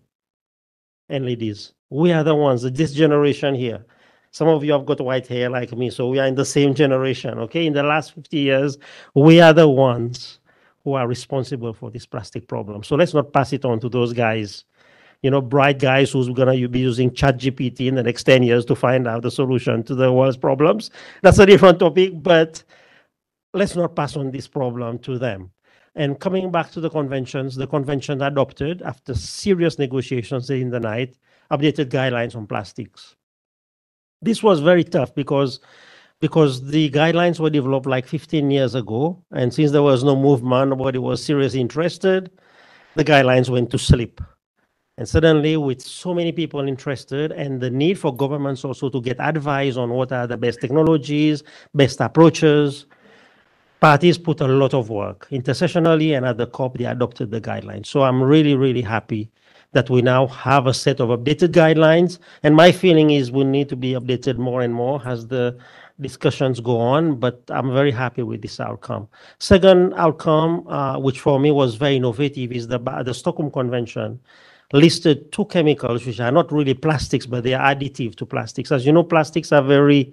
And ladies, we are the ones, this generation here. Some of you have got white hair like me, so we are in the same generation, okay? In the last fifty years, we are the ones who are responsible for this plastic problem. So let's not pass it on to those guys, you know, bright guys who's going to be using ChatGPT in the next ten years to find out the solution to the world's problems. That's a different topic, but let's not pass on this problem to them. And coming back to the conventions, the convention adopted, after serious negotiations in the night, updated guidelines on plastics. This was very tough because because the guidelines were developed like fifteen years ago, and since there was no movement, nobody was seriously interested, the guidelines went to sleep. And suddenly, with so many people interested and the need for governments also to get advice on what are the best technologies, best approaches, parties put a lot of work. Intersessionally and at the COP, they adopted the guidelines. So I'm really, really happy that we now have a set of updated guidelines. And my feeling is we need to be updated more and more as the discussions go on, but I'm very happy with this outcome. Second outcome, uh, which for me was very innovative, is the, the Stockholm Convention listed two chemicals which are not really plastics, but they are additive to plastics. As you know, plastics are very,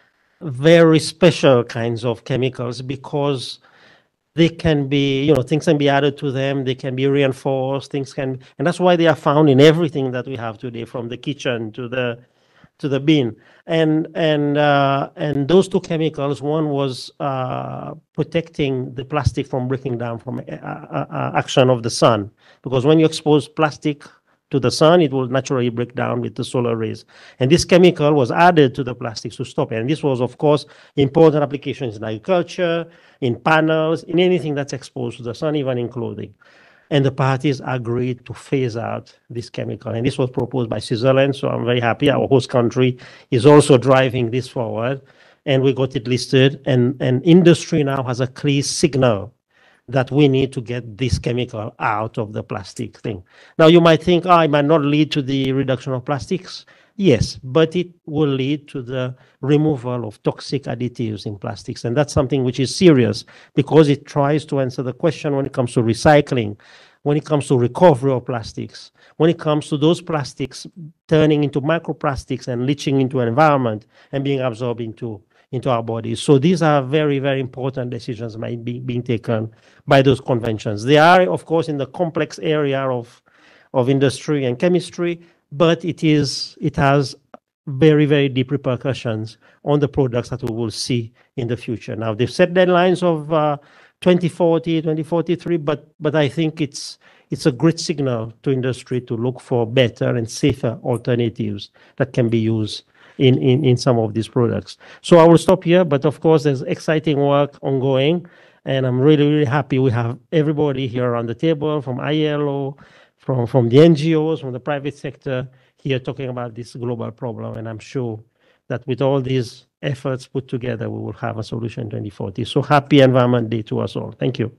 very special kinds of chemicals because they can be, you know, things can be added to them, they can be reinforced, things can, and that's why they are found in everything that we have today, from the kitchen to the to the bin. And and uh, and those two chemicals, one was uh, protecting the plastic from breaking down from uh, uh, action of the sun, because when you expose plastic to the sun, it will naturally break down with the solar rays. And this chemical was added to the plastics to stop it. And this was, of course, important applications in agriculture, in panels, in anything that's exposed to the sun, even in clothing. And the parties agreed to phase out this chemical. And this was proposed by Switzerland, so I'm very happy. Our host country is also driving this forward, and we got it listed. And, and industry now has a clear signal that we need to get this chemical out of the plastic thing. Now, you might think, oh, it might not lead to the reduction of plastics. Yes, but it will lead to the removal of toxic additives in plastics. And that's something which is serious because it tries to answer the question when it comes to recycling, when it comes to recovery of plastics, when it comes to those plastics turning into microplastics and leaching into an environment and being absorbed into, into our bodies. So these are very, very important decisions might be being taken by those conventions. They are, of course, in the complex area of, of industry and chemistry, but it is it has very, very deep repercussions on the products that we will see in the future. Now, they've set deadlines of uh, twenty forty, twenty forty-three, but but I think it's it's a great signal to industry to look for better and safer alternatives that can be used in, in, in some of these products. So I will stop here, but of course, there's exciting work ongoing, and I'm really, really happy we have everybody here around the table, from I L O, From, from the N G Os, from the private sector here talking about this global problem. And I'm sure that with all these efforts put together, we will have a solution in twenty forty. So happy Environment Day to us all. Thank you.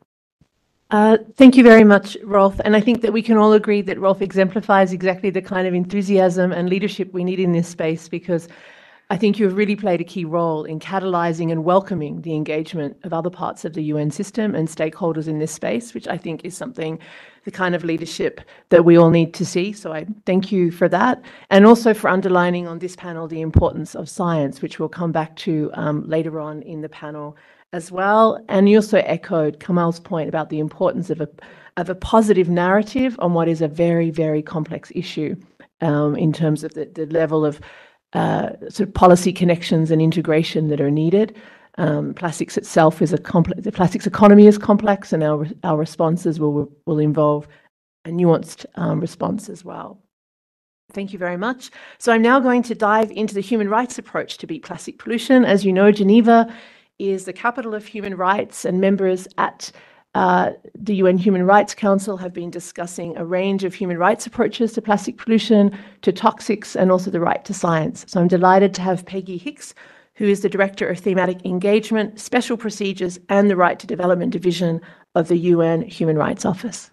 Uh, thank you very much, Rolf. And I think that we can all agree that Rolf exemplifies exactly the kind of enthusiasm and leadership we need in this space, because I think you have really played a key role in catalyzing and welcoming the engagement of other parts of the U N system and stakeholders in this space, which I think is something, the kind of leadership that we all need to see. So I thank you for that. And also for underlining on this panel the importance of science, which we'll come back to um, later on in the panel as well. And you also echoed Kamal's point about the importance of a, of a positive narrative on what is a very, very complex issue um, in terms of the, the level of Uh, sort of policy connections and integration that are needed. Um, plastics itself is a complex, the plastics economy is complex, and our, our responses will, will involve a nuanced um, response as well. Thank you very much. So I'm now going to dive into the human rights approach to beat plastic pollution. As you know, Geneva is the capital of human rights, and members at Uh, the U N Human Rights Council have been discussing a range of human rights approaches to plastic pollution, to toxics, and also the right to science. So I'm delighted to have Peggy Hicks, who is the Director of Thematic Engagement, Special Procedures, and the Right to Development Division of the U N Human Rights Office.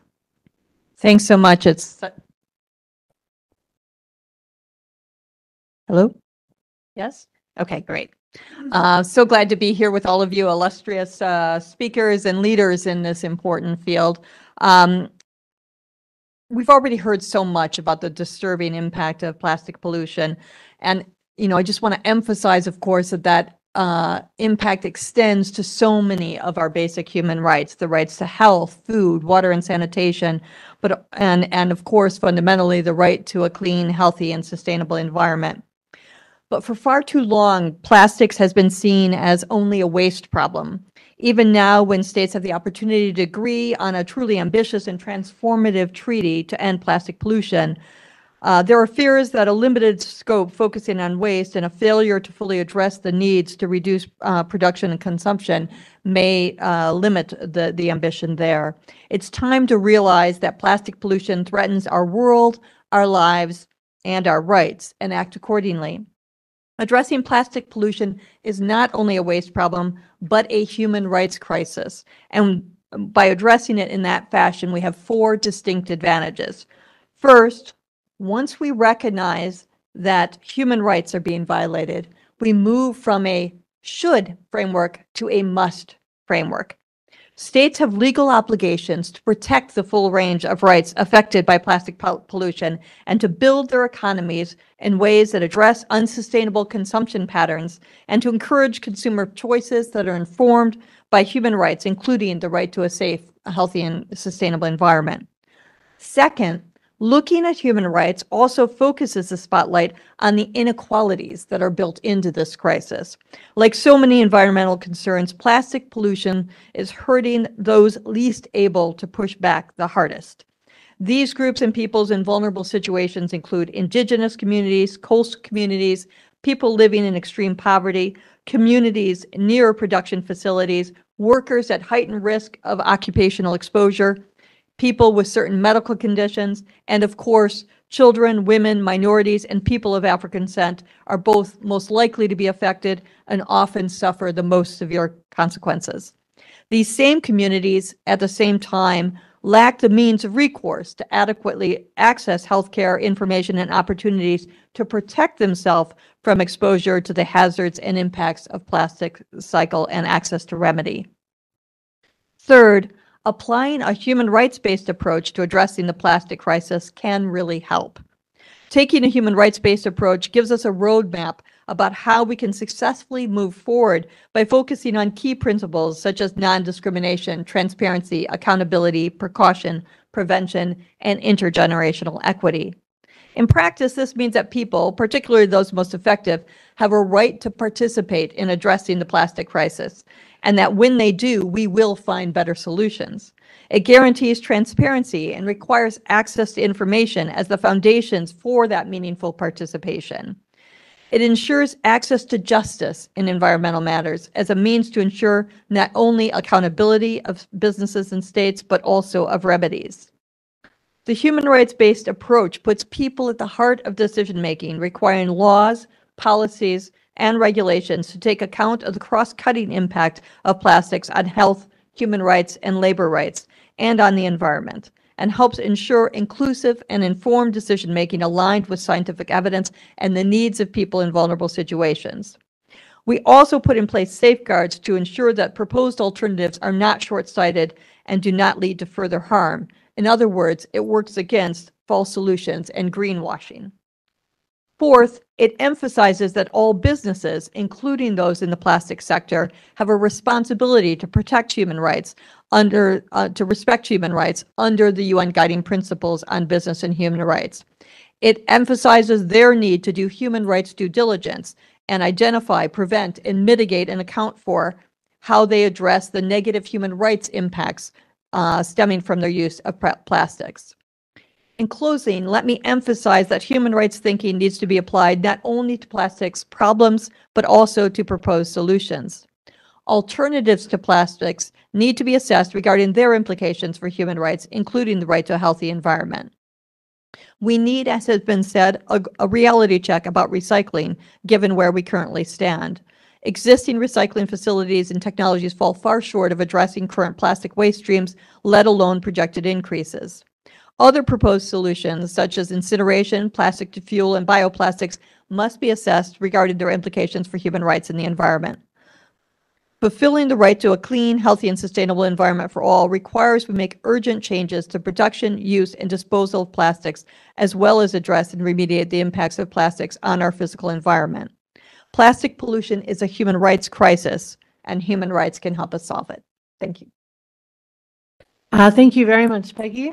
Thanks so much. It's Hello? Yes? Okay, great. Uh, so glad to be here with all of you illustrious uh, speakers and leaders in this important field. Um, we've already heard so much about the disturbing impact of plastic pollution. And, you know, I just want to emphasize, of course, that, that uh, impact extends to so many of our basic human rights, the rights to health, food, water, and sanitation, but and, and of course, fundamentally, the right to a clean, healthy, and sustainable environment. But for far too long, plastics has been seen as only a waste problem. Even now, when states have the opportunity to agree on a truly ambitious and transformative treaty to end plastic pollution, Uh, there are fears that a limited scope focusing on waste and a failure to fully address the needs to reduce uh, production and consumption may uh, limit the, the ambition there. It's time to realize that plastic pollution threatens our world, our lives, and our rights, and act accordingly. Addressing plastic pollution is not only a waste problem, but a human rights crisis. And by addressing it in that fashion, we have four distinct advantages. First, once we recognize that human rights are being violated, we move from a should framework to a must framework. States have legal obligations to protect the full range of rights affected by plastic pollution and to build their economies in ways that address unsustainable consumption patterns and to encourage consumer choices that are informed by human rights, including the right to a safe, healthy, and sustainable environment. Second, looking at human rights also focuses the spotlight on the inequalities that are built into this crisis. Like so many environmental concerns, plastic pollution is hurting those least able to push back the hardest. These groups and peoples in vulnerable situations include indigenous communities, coastal communities, people living in extreme poverty, communities near production facilities, workers at heightened risk of occupational exposure, people with certain medical conditions, and of course, children, women, minorities, and people of African descent are both most likely to be affected and often suffer the most severe consequences. These same communities, at the same time, lack the means of recourse to adequately access healthcare information and opportunities to protect themselves from exposure to the hazards and impacts of plastic cycle and access to remedy. Third, applying a human rights-based approach to addressing the plastic crisis can really help. Taking a human rights-based approach gives us a roadmap about how we can successfully move forward by focusing on key principles such as non-discrimination, transparency, accountability, precaution, prevention, and intergenerational equity. In practice, this means that people, particularly those most effective, have a right to participate in addressing the plastic crisis, and that when they do, we will find better solutions. It guarantees transparency and requires access to information as the foundations for that meaningful participation. It ensures access to justice in environmental matters as a means to ensure not only accountability of businesses and states, but also of remedies. The human rights-based approach puts people at the heart of decision-making, requiring laws, policies, and regulations to take account of the cross-cutting impact of plastics on health, human rights, and labor rights, and on the environment, and helps ensure inclusive and informed decision-making aligned with scientific evidence and the needs of people in vulnerable situations. We also put in place safeguards to ensure that proposed alternatives are not short-sighted and do not lead to further harm. In other words, it works against false solutions and greenwashing. Fourth, it emphasizes that all businesses, including those in the plastic sector, have a responsibility to protect human rights under, uh, to respect human rights under the U N Guiding Principles on Business and Human Rights. It emphasizes their need to do human rights due diligence and identify, prevent, and mitigate and account for how they address the negative human rights impacts uh, stemming from their use of plastics. In closing, let me emphasize that human rights thinking needs to be applied not only to plastics problems, but also to proposed solutions. Alternatives to plastics need to be assessed regarding their implications for human rights, including the right to a healthy environment. We need, as has been said, a, a reality check about recycling, given where we currently stand. Existing recycling facilities and technologies fall far short of addressing current plastic waste streams, let alone projected increases. Other proposed solutions, such as incineration, plastic to fuel, and bioplastics, must be assessed regarding their implications for human rights and the environment. Fulfilling the right to a clean, healthy, and sustainable environment for all requires we make urgent changes to production, use, and disposal of plastics, as well as address and remediate the impacts of plastics on our physical environment. Plastic pollution is a human rights crisis, and human rights can help us solve it. Thank you. Uh, thank you very much, Peggy.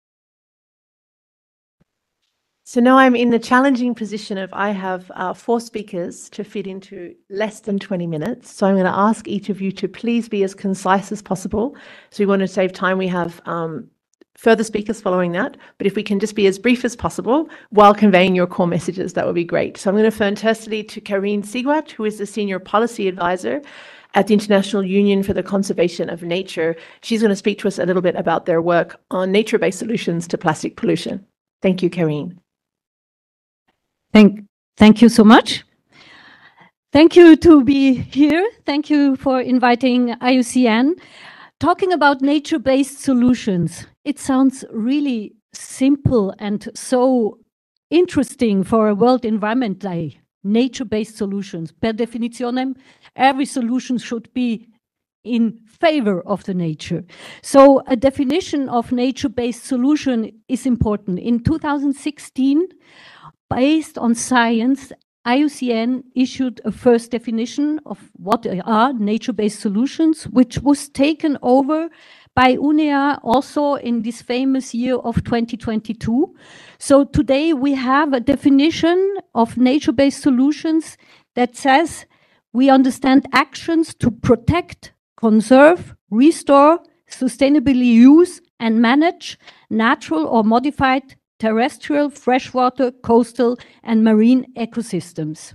So now I'm in the challenging position of I have uh, four speakers to fit into less than twenty minutes. So I'm going to ask each of you to please be as concise as possible. So we want to save time. We have um, further speakers following that. But if we can just be as brief as possible while conveying your core messages, that would be great. So I'm going to turn firstly to Karine Sigwart, who is the Senior Policy Advisor at the International Union for the Conservation of Nature. She's going to speak to us a little bit about their work on nature-based solutions to plastic pollution. Thank you, Karine. Thank, thank you so much. Thank you to be here. Thank you for inviting I U C N. Talking about nature-based solutions, it sounds really simple and so interesting for a World Environment Day. Nature-based solutions. Per definitionem, every solution should be in favor of the nature. So a definition of nature-based solution is important. In two thousand sixteen, based on science, I U C N issued a first definition of what are nature-based solutions, which was taken over by U N E A also in this famous year of twenty twenty-two. So today we have a definition of nature-based solutions that says we understand actions to protect, conserve, restore, sustainably use and manage natural or modified terrestrial, freshwater, coastal, and marine ecosystems.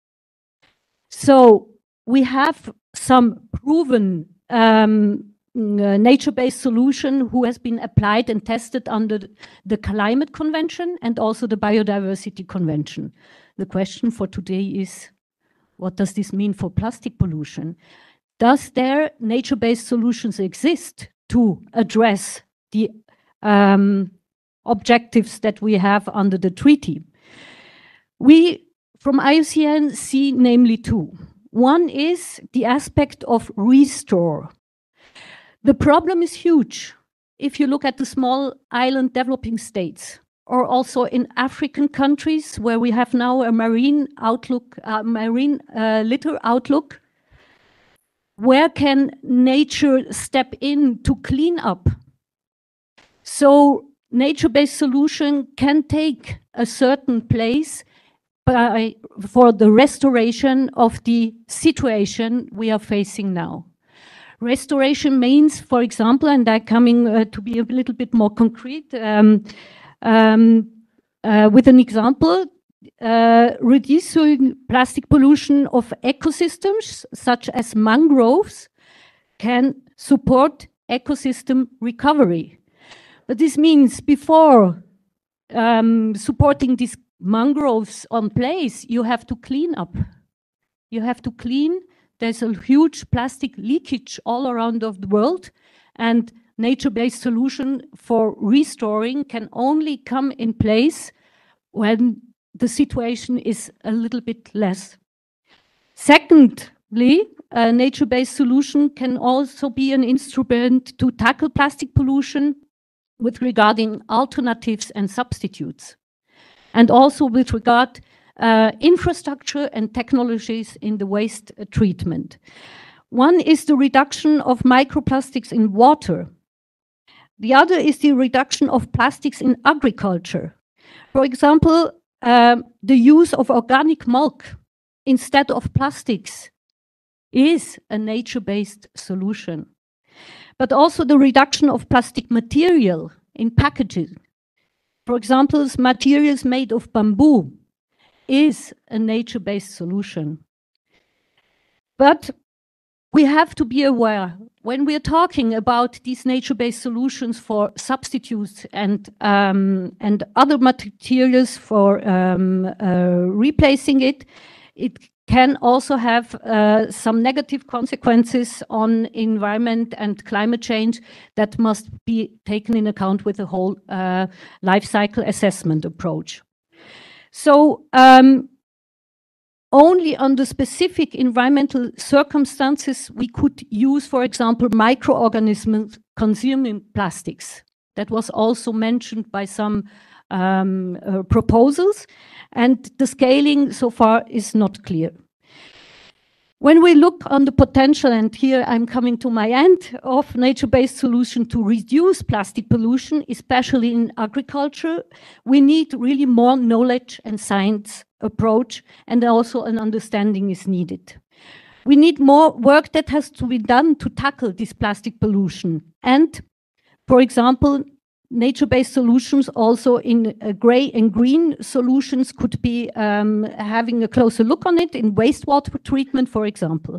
So we have some proven um, nature-based solution who has been applied and tested under the Climate Convention and also the Biodiversity Convention. The question for today is, what does this mean for plastic pollution? Does there nature-based solutions exist to address the um, objectives that we have under the treaty? We, from I U C N, see namely two. One is the aspect of restore. The problem is huge. If you look at the small island developing states, or also in African countries where we have now a marine outlook, uh, marine uh, litter outlook, where can nature step in to clean up? So nature-based solution can take a certain place by, for the restoration of the situation we are facing now. Restoration means, for example, and I'm coming uh, to be a little bit more concrete, um, um, uh, with an example, uh, reducing plastic pollution of ecosystems, such as mangroves, can support ecosystem recovery. But this means before um, supporting these mangroves on place, you have to clean up. You have to clean. There's a huge plastic leakage all around of the world, and nature-based solution for restoring can only come in place when the situation is a little bit less. Secondly, a nature-based solution can also be an instrument to tackle plastic pollution with regarding alternatives and substitutes, and also with regard uh, infrastructure and technologies in the waste uh, treatment. One is the reduction of microplastics in water. The other is the reduction of plastics in agriculture. For example, um, the use of organic milk instead of plastics is a nature-based solution. But also the reduction of plastic material in packaging. For example, materials made of bamboo is a nature-based solution. But we have to be aware, when we are talking about these nature-based solutions for substitutes and, um, and other materials for um, uh, replacing it, it can also have uh, some negative consequences on environment and climate change that must be taken in account with the whole uh, life cycle assessment approach. So um, only under specific environmental circumstances we could use, for example, microorganisms consuming plastics. That was also mentioned by some um, uh, proposals, and the scaling so far is not clear. When we look on the potential, and here I'm coming to my end, of nature-based solution to reduce plastic pollution, especially in agriculture, we need really more knowledge and science approach, and also an understanding is needed. We need more work that has to be done to tackle this plastic pollution. And, for example, nature-based solutions also in uh, gray and green solutions could be um, having a closer look on it in wastewater treatment, for example.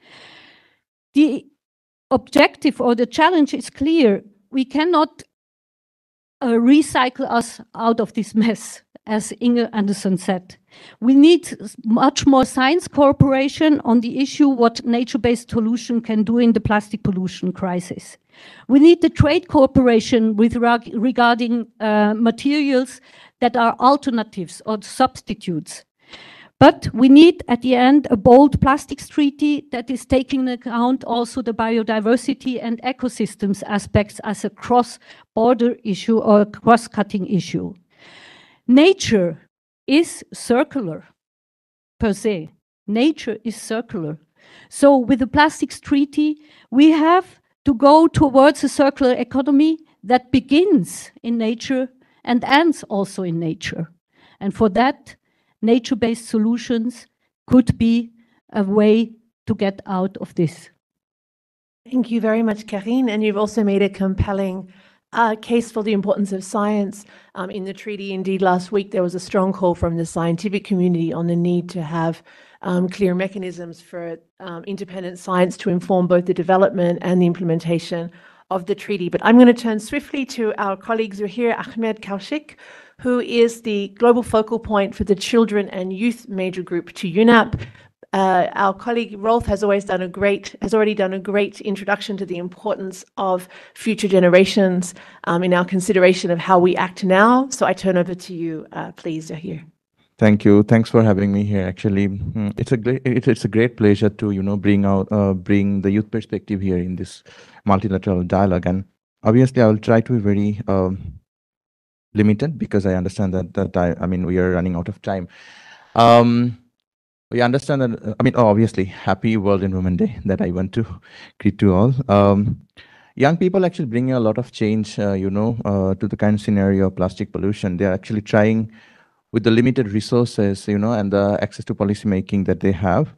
The objective or the challenge is clear. We cannot uh, recycle us out of this mess, as Inge Anderson said. We need much more science cooperation on the issue what nature-based solution can do in the plastic pollution crisis. We need the trade cooperation with reg regarding uh, materials that are alternatives or substitutes. But we need, at the end, a bold plastics treaty that is taking into account also the biodiversity and ecosystems aspects as a cross-border issue or a cross-cutting issue. Nature is circular, per se. Nature is circular. So with the plastics treaty, we have to go towards a circular economy that begins in nature and ends also in nature. And for that, nature-based solutions could be a way to get out of this. Thank you very much, Karine. And you've also made a compelling uh, case for the importance of science. Um, in the treaty, indeed, last week, there was a strong call from the scientific community on the need to have um, clear mechanisms for um, independent science to inform both the development and the implementation of the treaty. But I'm going to turn swiftly to our colleague Zuhair Ahmed Kaushik, who is the global focal point for the Children and Youth Major Group to U N A P. Uh, our colleague Rolf has always done a great, has already done a great introduction to the importance of future generations um, in our consideration of how we act now. So I turn over to you, uh, please, Zuhair. Thank you. Thanks for having me here. Actually, mm, it's a great, it, it's a great pleasure to you know bring out, uh, bring the youth perspective here in this multilateral dialogue. And obviously, I will try to be very um, limited because I understand that that I, I mean we are running out of time. Um, we understand that. Uh, I mean, oh, obviously, happy World Environment Day that I want to greet to all. Um, young people actually bring a lot of change, uh, you know, uh, to the kind of scenario of plastic pollution. They are actually trying with the limited resources, you know, and the access to policy making that they have.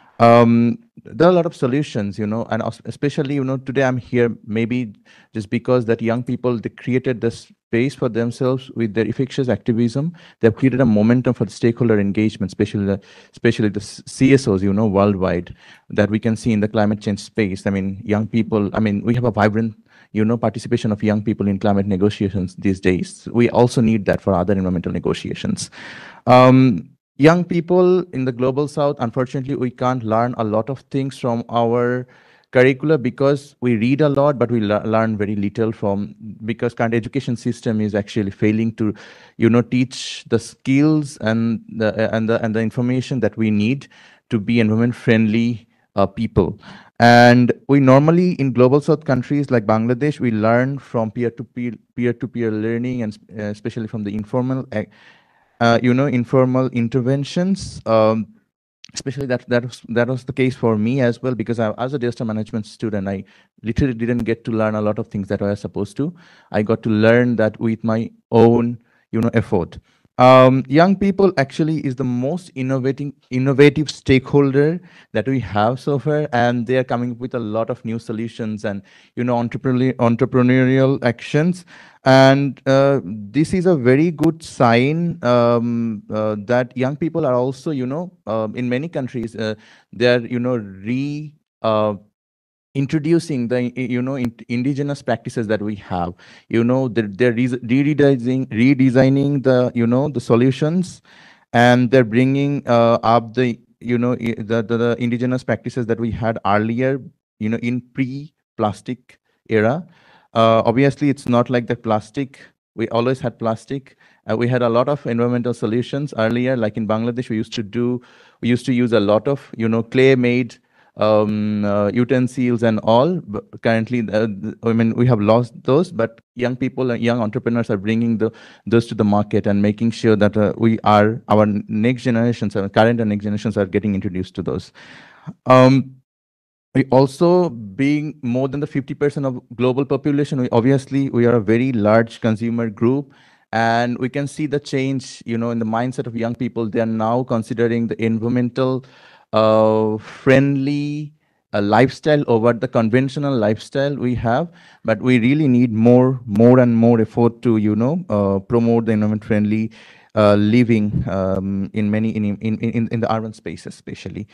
Um, there are a lot of solutions, you know, and especially, you know, today I'm here maybe just because that young people, they created this space for themselves with their infectious activism. They've created a momentum for the stakeholder engagement, especially the, especially the C S Os, you know, worldwide, that we can see in the climate change space. I mean, young people, I mean, we have a vibrant, you know, participation of young people in climate negotiations these days. We also need that for other environmental negotiations. Um, young people in the global south, unfortunately, we can't learn a lot of things from our curricula because we read a lot, but we le learn very little from, because current education system is actually failing to, you know, teach the skills and the, and the, and the information that we need to be environment friendly uh, people. And we normally, in global south countries like Bangladesh, we learn from peer-to-peer, peer-to-peer learning, and uh, especially from the informal, uh, you know, informal interventions. Um, especially that that was that was the case for me as well, because I, as a disaster management student, I literally didn't get to learn a lot of things that I was supposed to. I got to learn that with my own, you know, effort. Um, young people actually is the most innovating, innovative stakeholder that we have so far, and they are coming up with a lot of new solutions and, you know, entrepreneurial, entrepreneurial actions. And uh, this is a very good sign um, uh, that young people are also, you know, uh, in many countries, uh, they're, you know, re uh, introducing the, you know, in, indigenous practices that we have, you know, they're, they're re redesigning, redesigning the, you know, the solutions, and they're bringing uh, up the, you know, the, the, the indigenous practices that we had earlier, you know, in pre-plastic era. Uh, obviously, it's not like the plastic. We always had plastic. Uh, we had a lot of environmental solutions earlier, like in Bangladesh, we used to do, we used to use a lot of, you know, clay-made um, uh, utensils and all. But currently, uh, I mean, we have lost those, but young people and young entrepreneurs are bringing the, those to the market and making sure that uh, we are, our next generations, our current and next generations are getting introduced to those. Um, we also, being more than the fifty percent of global population, we obviously we are a very large consumer group, and we can see the change, you know, in the mindset of young people. They are now considering the environmental uh, friendly uh, lifestyle over the conventional lifestyle we have. But we really need more, more and more effort to, you know, uh, promote the environment friendly uh, living um, in many in, in in in the urban spaces, especially.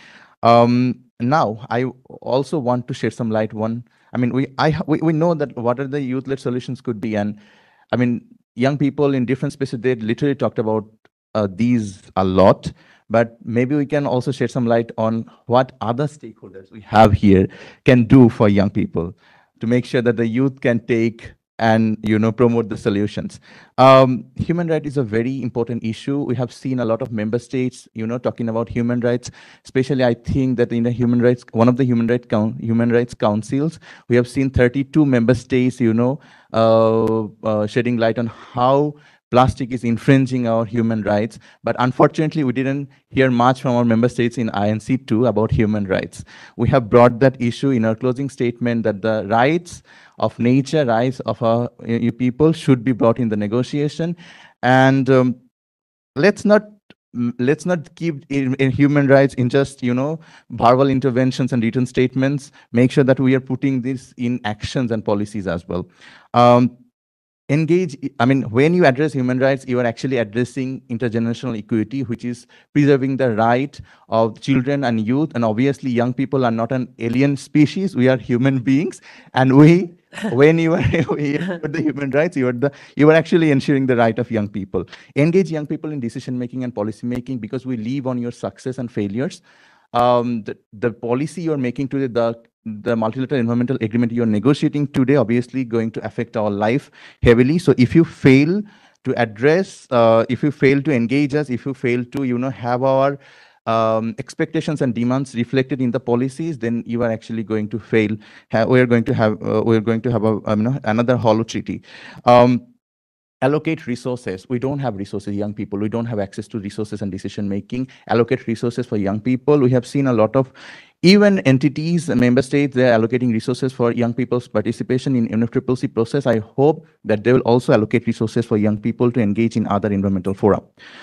Um, now, I also want to shed some light. One, I mean, we I we, we know that what are the youth-led solutions could be, and I mean, young people in different spaces, they literally talked about uh, these a lot. But maybe we can also shed some light on what other stakeholders we have here can do for young people to make sure that the youth can take and, you know, promote the solutions. Um, human rights is a very important issue. We have seen a lot of member states, you know, talking about human rights. Especially, I think that in the human rights, one of the human rights human rights councils, we have seen thirty-two member states, you know, uh, uh, shedding light on how plastic is infringing our human rights. But unfortunately, we didn't hear much from our member states in I N C two about human rights. We have brought that issue in our closing statement that the rights of nature, rights of our uh, people should be brought in the negotiation. And um, let's not let's not keep in, in human rights in just, you know, verbal interventions and written statements. Make sure that we are putting this in actions and policies as well. Um, engage, I mean, when you address human rights, you are actually addressing intergenerational equity, which is preserving the right of children and youth. And obviously, young people are not an alien species. We are human beings. And we, when you are the human rights, you are, the, you are actually ensuring the right of young people. Engage young people in decision-making and policy-making, because we live on your success and failures. Um, the, the policy you're making today, the the multilateral environmental agreement you're negotiating today, obviously going to affect our life heavily. So if you fail to address, uh, if you fail to engage us, if you fail to, you know, have our um, expectations and demands reflected in the policies, then you are actually going to fail. Ha we're going to have, uh, we're going to have a, um, you know, another hollow treaty. Um, allocate resources. We don't have resources, young people. We don't have access to resources and decision making. Allocate resources for young people. We have seen a lot of even entities, member states, they're allocating resources for young people's participation in N F C C C process. I hope that they will also allocate resources for young people to engage in other environmental fora.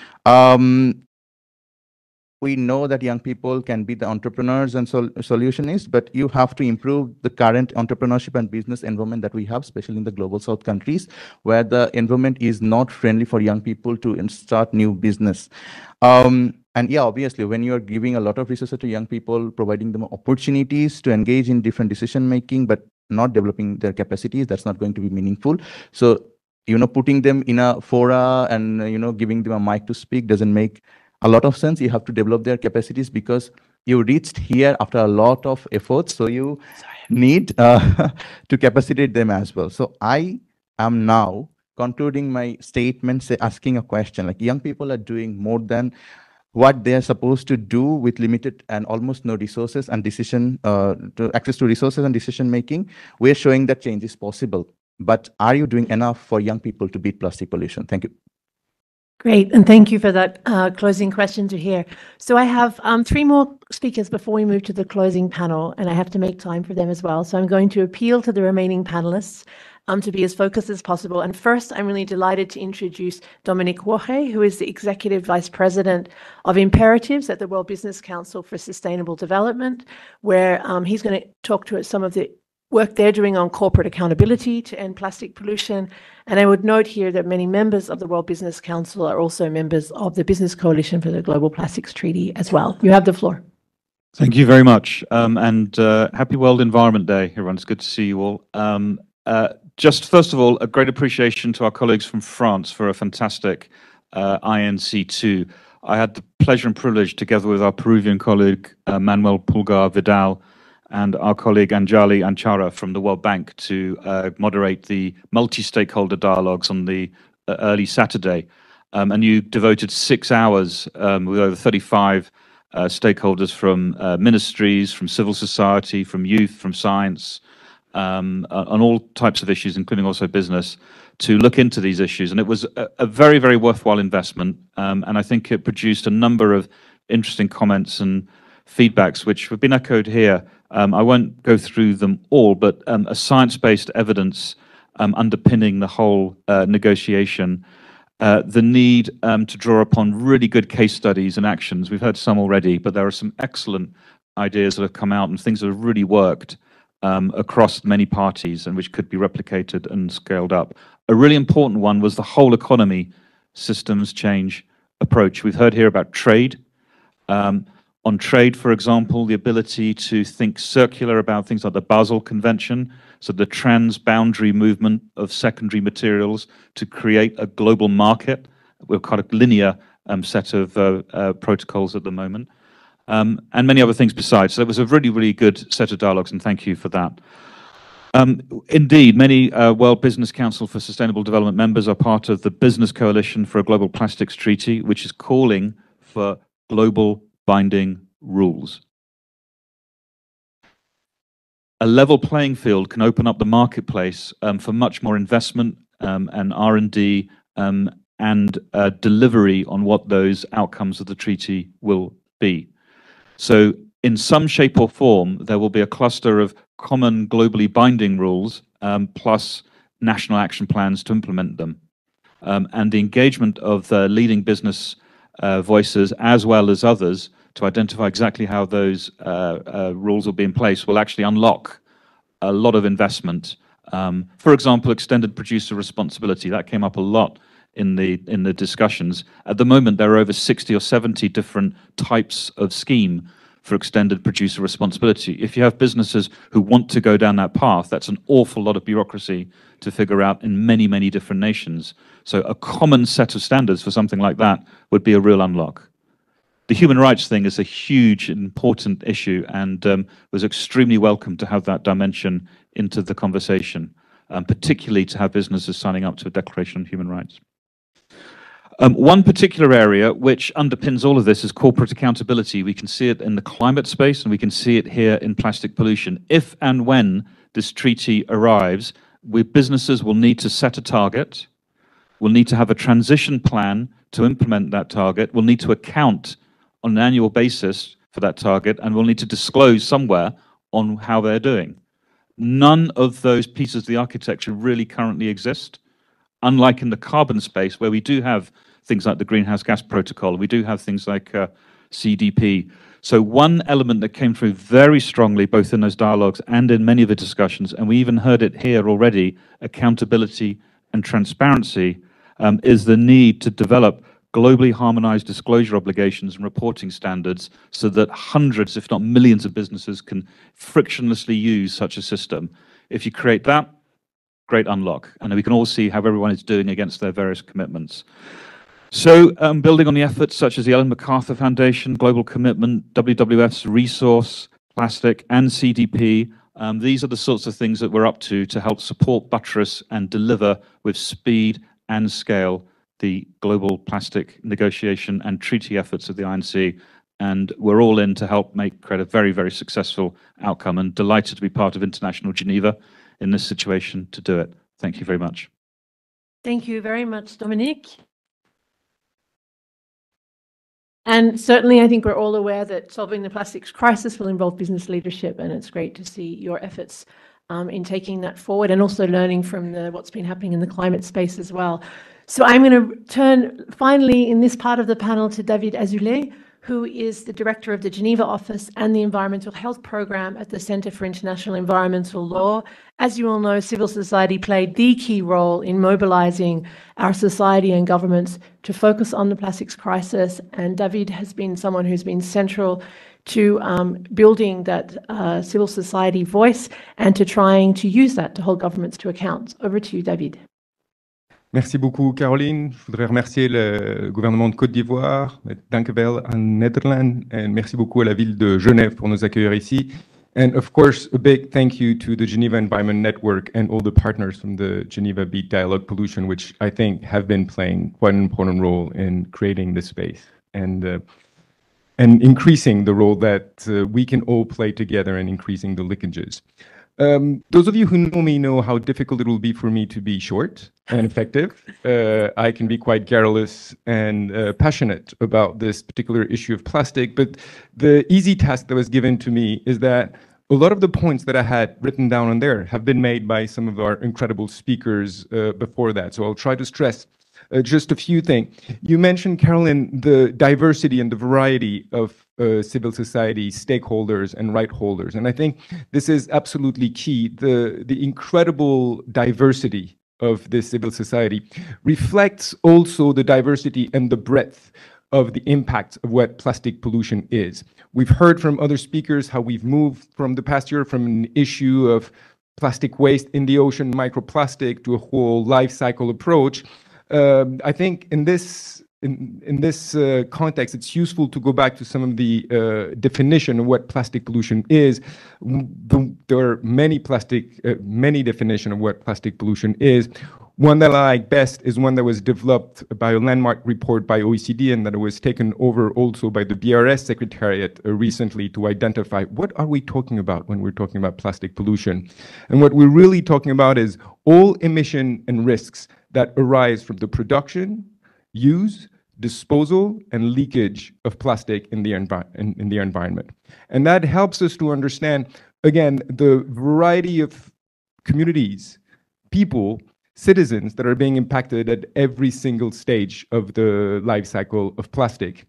Um, we know that young people can be the entrepreneurs and sol solutionists, but you have to improve the current entrepreneurship and business environment that we have, especially in the global south countries, where the environment is not friendly for young people to start new business. Um, and yeah, obviously, when you're giving a lot of resources to young people, providing them opportunities to engage in different decision making, but not developing their capacities, that's not going to be meaningful. So, you know, putting them in a fora and, you know, giving them a mic to speak doesn't make a lot of sense. You have to develop their capacities because you reached here after a lot of efforts. So you Sorry. need uh, to capacitate them as well. So I am now concluding my statement, say, asking a question, like young people are doing more than what they are supposed to do with limited and almost no resources and decision, uh, to access to resources and decision making. We're showing that change is possible. But are you doing enough for young people to beat plastic pollution? Thank you. Great, and thank you for that uh, closing question to hear. So I have um, three more speakers before we move to the closing panel, and I have to make time for them as well. So I'm going to appeal to the remaining panelists um, to be as focused as possible. And first, I'm really delighted to introduce Dominique Roche, who is the Executive Vice President of Imperatives at the World Business Council for Sustainable Development, where um, he's going to talk to us some of the work they're doing on corporate accountability to end plastic pollution. And I would note here that many members of the World Business Council are also members of the Business Coalition for the Global Plastics Treaty as well. You have the floor. Thank you very much. Um, and uh, happy World Environment Day, everyone. It's good to see you all. Um, uh, just first of all, a great appreciation to our colleagues from France for a fantastic uh, I N C two. I had the pleasure and privilege, together with our Peruvian colleague, uh, Manuel Pulgar Vidal, and our colleague Anjali Anchara from the World Bank to uh, moderate the multi-stakeholder dialogues on the uh, early Saturday. Um, and you devoted six hours um, with over thirty-five uh, stakeholders from uh, ministries, from civil society, from youth, from science, um, on all types of issues, including also business, to look into these issues. And it was a, a very, very worthwhile investment. Um, and I think it produced a number of interesting comments and feedbacks, which have been echoed here. Um, I won't go through them all, but um, a science-based evidence um, underpinning the whole uh, negotiation. Uh, the need um, to draw upon really good case studies and actions. We've heard some already, but there are some excellent ideas that have come out and things that have really worked um, across many parties and which could be replicated and scaled up. A really important one was the whole economy systems change approach. We've heard here about trade. Um, on trade, for example, the ability to think circular about things like the Basel Convention, so the transboundary movement of secondary materials to create a global market. We're kind of linear um, set of uh, uh, protocols at the moment, um, and many other things besides. So it was a really, really good set of dialogues, and thank you for that. Um, indeed, many uh, World Business Council for Sustainable Development members are part of the Business Coalition for a Global Plastics Treaty, which is calling for global binding rules. A level playing field can open up the marketplace um, for much more investment um, and R and D um, and uh, delivery on what those outcomes of the treaty will be. So in some shape or form, there will be a cluster of common globally binding rules um, plus national action plans to implement them. Um, and the engagement of the leading business uh, voices as well as others to identify exactly how those uh, uh, rules will be in place will actually unlock a lot of investment. Um, for example, extended producer responsibility, that came up a lot in the in the discussions. At the moment, there are over sixty or seventy different types of scheme for extended producer responsibility. If you have businesses who want to go down that path, that's an awful lot of bureaucracy to figure out in many, many different nations. So a common set of standards for something like that would be a real unlock. The human rights thing is a huge, important issue, and um, was extremely welcome to have that dimension into the conversation, um, particularly to have businesses signing up to a Declaration on Human Rights. Um, one particular area which underpins all of this is corporate accountability. We can see it in the climate space, and we can see it here in plastic pollution. If and when this treaty arrives, we, businesses will need to set a target, will need to have a transition plan to implement that target, will need to account on an annual basis for that target, and will need to disclose somewhere on how they're doing. None of those pieces of the architecture really currently exist, unlike in the carbon space, where we do have things like the Greenhouse Gas Protocol, we do have things like uh, C D P. So one element that came through very strongly, both in those dialogues and in many of the discussions, and we even heard it here already, accountability and transparency, um, is the need to develop globally harmonized disclosure obligations and reporting standards so that hundreds, if not millions of businesses can frictionlessly use such a system. If you create that, great unlock. And we can all see how everyone is doing against their various commitments. So um, building on the efforts such as the Ellen MacArthur Foundation, Global Commitment, W W F's Resource, Plastic, and C D P, um, these are the sorts of things that we're up to to help support, buttress, and deliver with speed and scale the global plastic negotiation and treaty efforts of the I N C, and we're all in to help make create a very, very successful outcome, and delighted to be part of International Geneva in this situation to do it. Thank you very much. Thank you very much, Dominique. And certainly, I think we're all aware that solving the plastics crisis will involve business leadership, and it's great to see your efforts um, in taking that forward, and also learning from the, what's been happening in the climate space as well. So I'm going to turn finally in this part of the panel to David Azoulay, who is the director of the Geneva office and the Environmental Health Program at the Center for International Environmental Law. As you all know, civil society played the key role in mobilizing our society and governments to focus on the plastics crisis, and David has been someone who's been central to um, building that uh, civil society voice and to trying to use that to hold governments to account. Over to you, David. Merci beaucoup, Caroline. Je voudrais remercier le gouvernement de Côte d'Ivoire, Dankjewel en Netherlands, et merci beaucoup à la ville de Genève pour nous accueillir ici. And of course, a big thank you to the Geneva Environment Network and all the partners from the Geneva Beat Dialogue Pollution, which I think have been playing quite an important role in creating this space and uh, and increasing the role that uh, we can all play together and increasing the linkages. Um, those of you who know me know how difficult it will be for me to be short and effective. Uh, I can be quite garrulous and uh, passionate about this particular issue of plastic, but the easy task that was given to me is that a lot of the points that I had written down on there have been made by some of our incredible speakers uh, before that. So I'll try to stress uh, just a few things. You mentioned, Carolyn, the diversity and the variety of uh, civil society stakeholders and right holders. And I think this is absolutely key. The, the incredible diversity of this civil society reflects also the diversity and the breadth of the impact of what plastic pollution is. We've heard from other speakers how we've moved from the past year from an issue of plastic waste in the ocean, microplastic, to a whole life cycle approach. Um, I think in this in, in this uh, context, it's useful to go back to some of the uh, definition of what plastic pollution is. The, there are many plastic, uh, many definition of what plastic pollution is. One that I like best is one that was developed by a landmark report by O E C D and that was taken over also by the B R S Secretariat uh, recently to identify what are we talking about when we're talking about plastic pollution. And what we're really talking about is all emission and risks that arise from the production, use, disposal, and leakage of plastic in the, envi in, in the environment. And that helps us to understand, again, the variety of communities, people, citizens that are being impacted at every single stage of the life cycle of plastic.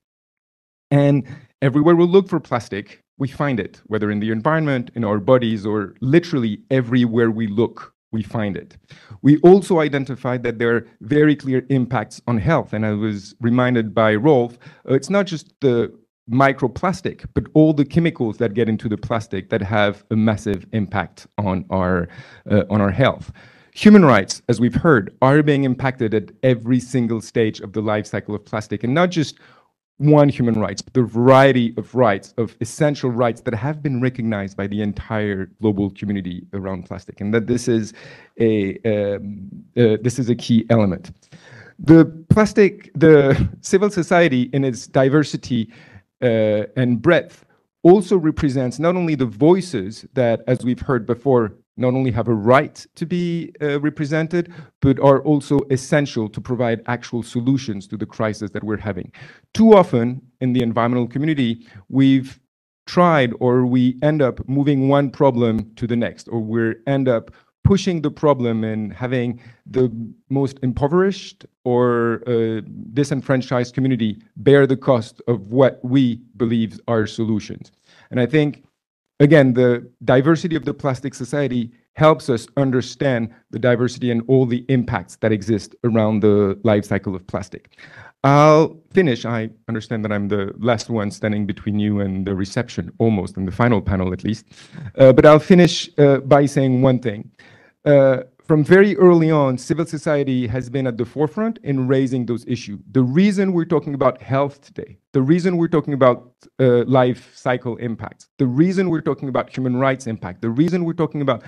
And everywhere we look for plastic, we find it, whether in the environment, in our bodies, or literally everywhere we look, we find it. We also identified that there are very clear impacts on health. And I was reminded by Rolf, uh, it's not just the microplastic, but all the chemicals that get into the plastic that have a massive impact on our, uh, on our health. Human rights, as we've heard, are being impacted at every single stage of the life cycle of plastic, and not just one human rights, but the variety of rights, of essential rights that have been recognized by the entire global community around plastic, and that this is a um, uh, this is a key element. The plastic, the civil society in its diversity uh, and breadth also represents not only the voices that, as we've heard before, not only have a right to be uh, represented, but are also essential to provide actual solutions to the crisis that we're having. Too often in the environmental community, we've tried or we end up moving one problem to the next, or we end up pushing the problem and having the most impoverished or uh, disenfranchised community bear the cost of what we believe are solutions. And I think again, the diversity of the plastic society helps us understand the diversity and all the impacts that exist around the life cycle of plastic. I'll finish. I understand that I'm the last one standing between you and the reception, almost, in the final panel at least. Uh, but I'll finish uh, by saying one thing. Uh, From very early on, civil society has been at the forefront in raising those issues. The reason we're talking about health today, the reason we're talking about uh, life cycle impacts, the reason we're talking about human rights impact, the reason we're talking about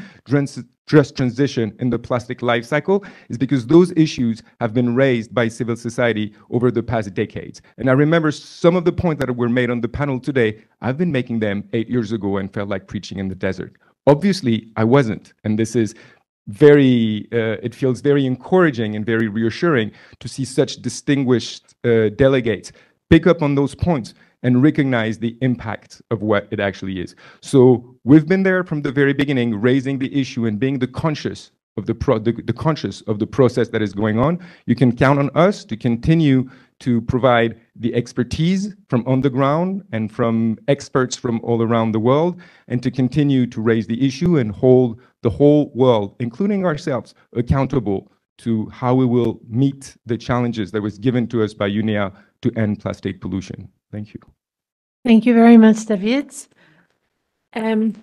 just transition in the plastic life cycle is because those issues have been raised by civil society over the past decades. And I remember some of the points that were made on the panel today, I've been making them eight years ago and felt like preaching in the desert. Obviously, I wasn't, and this is very, uh, it feels very encouraging and very reassuring to see such distinguished uh, delegates pick up on those points and recognize the impact of what it actually is. So we've been there from the very beginning, raising the issue and being the conscious of the, pro the, the conscious of the process that is going on. You can count on us to continue to provide the expertise from on the ground and from experts from all around the world, and to continue to raise the issue and hold the whole world, including ourselves, accountable to how we will meet the challenges that was given to us by U N E A to end plastic pollution. Thank you. Thank you very much, David. Um,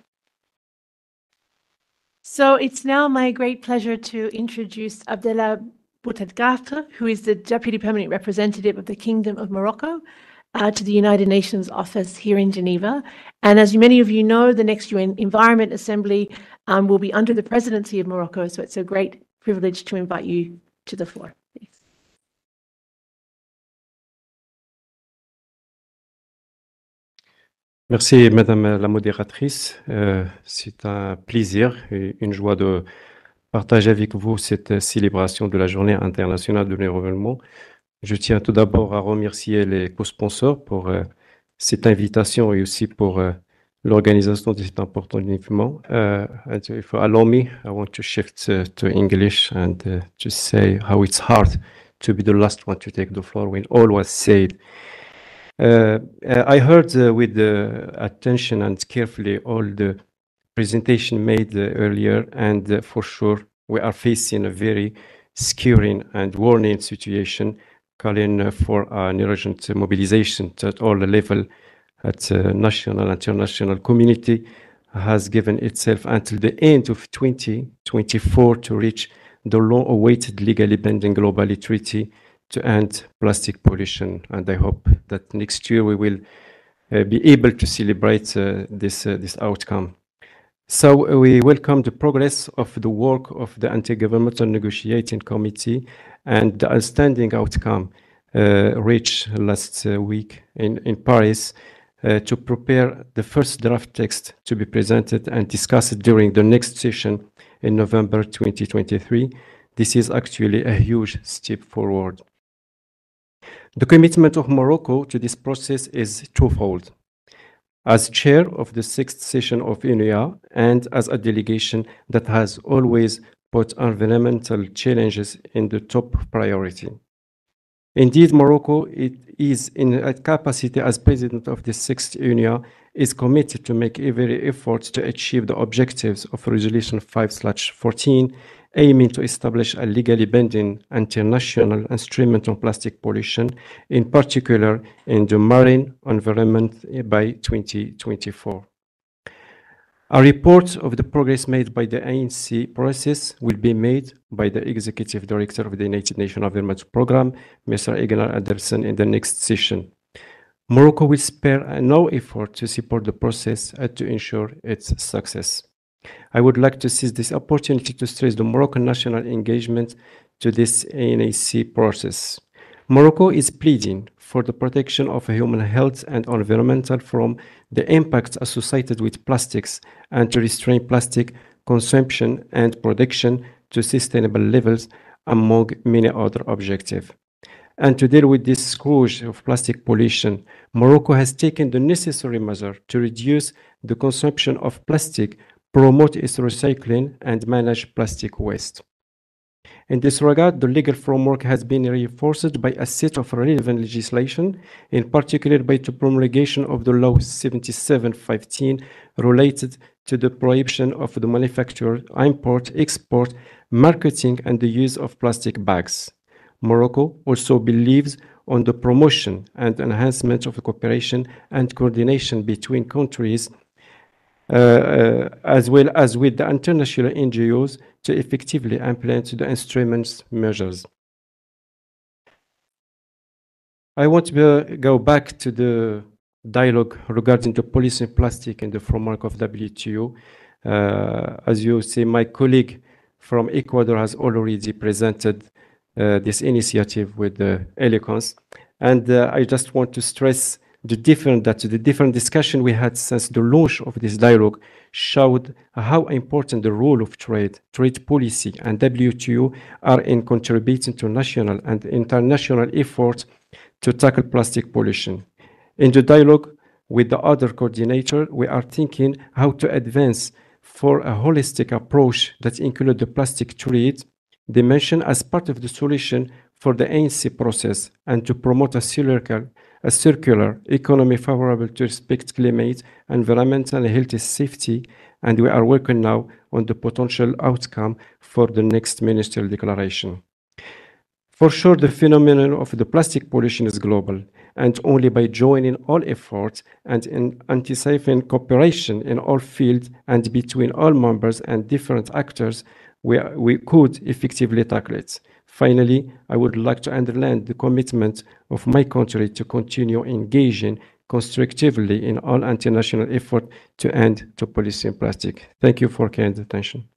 so it's now my great pleasure to introduce Abdellah Boutadghafr, who is the Deputy Permanent Representative of the Kingdom of Morocco uh, to the United Nations office here in Geneva. And as many of you know, the next U N Environment Assembly um, will be under the presidency of Morocco, so it's a great privilege to invite you to the floor. Please. Merci, Madame la modératrice. Euh, c'est un plaisir et une joie de partager avec vous cette célébration de la Journée internationale de l'environnement. Je tiens tout d'abord à remercier les co-sponsors pour euh, cette invitation et aussi pour euh, l'organisation de cet important événement. Uh, and if you allow me, I want to shift uh, to English and uh, to say how it's hard to be the last one to take the floor when all was said. Uh, uh, I heard uh, with uh, attention and carefully all the presentation made uh, earlier, and uh, for sure we are facing a very scaring and warning situation, calling uh, for an urgent mobilization at all level at uh, national and international community has given itself until the end of twenty twenty-four to reach the long-awaited legally binding global treaty to end plastic pollution. And I hope that next year we will uh, be able to celebrate uh, this, uh, this outcome. So uh, we welcome the progress of the work of the Anti-Governmental Negotiating Committee and the outstanding outcome uh, reached last uh, week in, in Paris uh, to prepare the first draft text to be presented and discussed during the next session in November twenty twenty-three. This is actually a huge step forward. The commitment of Morocco to this process is twofold. As chair of the sixth session of U N E A and as a delegation that has always put environmental challenges in the top priority. Indeed, Morocco it is in a capacity as president of the sixth U N E A is committed to make every effort to achieve the objectives of Resolution five slash fourteen, aiming to establish a legally binding international instrument on plastic pollution, in particular in the marine environment by twenty twenty-four. A report of the progress made by the A N C process will be made by the Executive Director of the United Nations Environment Programme, Mister Egnar Andersen, in the next session. Morocco will spare no effort to support the process and to ensure its success. I would like to seize this opportunity to stress the Moroccan national engagement to this A N C process. Morocco is pleading for the protection of human health and environmental from the impacts associated with plastics and to restrain plastic consumption and production to sustainable levels, among many other objectives. And to deal with this scourge of plastic pollution, Morocco has taken the necessary measure to reduce the consumption of plastic, promote its recycling, and manage plastic waste. In this regard, the legal framework has been reinforced by a set of relevant legislation, in particular by the promulgation of the Law seventy-seven fifteen related to the prohibition of the manufacture, import, export, marketing, and the use of plastic bags. Morocco also believes on the promotion and enhancement of the cooperation and coordination between countries, uh, uh, as well as with the international N G Os to effectively implement the instruments measures. I want to uh, go back to the dialogue regarding the policy in plastic in the framework of W T O. Uh, as you see, my colleague from Ecuador has already presented Uh, this initiative with uh, eloquence. And uh, I just want to stress the different, that the different discussion we had since the launch of this dialogue showed how important the role of trade, trade policy, and W T O are in contributing to national and international efforts to tackle plastic pollution. In the dialogue with the other coordinator, we are thinking how to advance for a holistic approach that includes the plastic trade dimension as part of the solution for the A N C process and to promote a circular, a circular economy favorable to respect climate, environmental and health safety, and we are working now on the potential outcome for the next ministerial declaration. For sure, the phenomenon of the plastic pollution is global, and only by joining all efforts and in anticipating cooperation in all fields and between all members and different actors, we, we could effectively tackle it. Finally, I would like to underline the commitment of my country to continue engaging constructively in all international efforts to end to policy in plastic. Thank you for kind attention.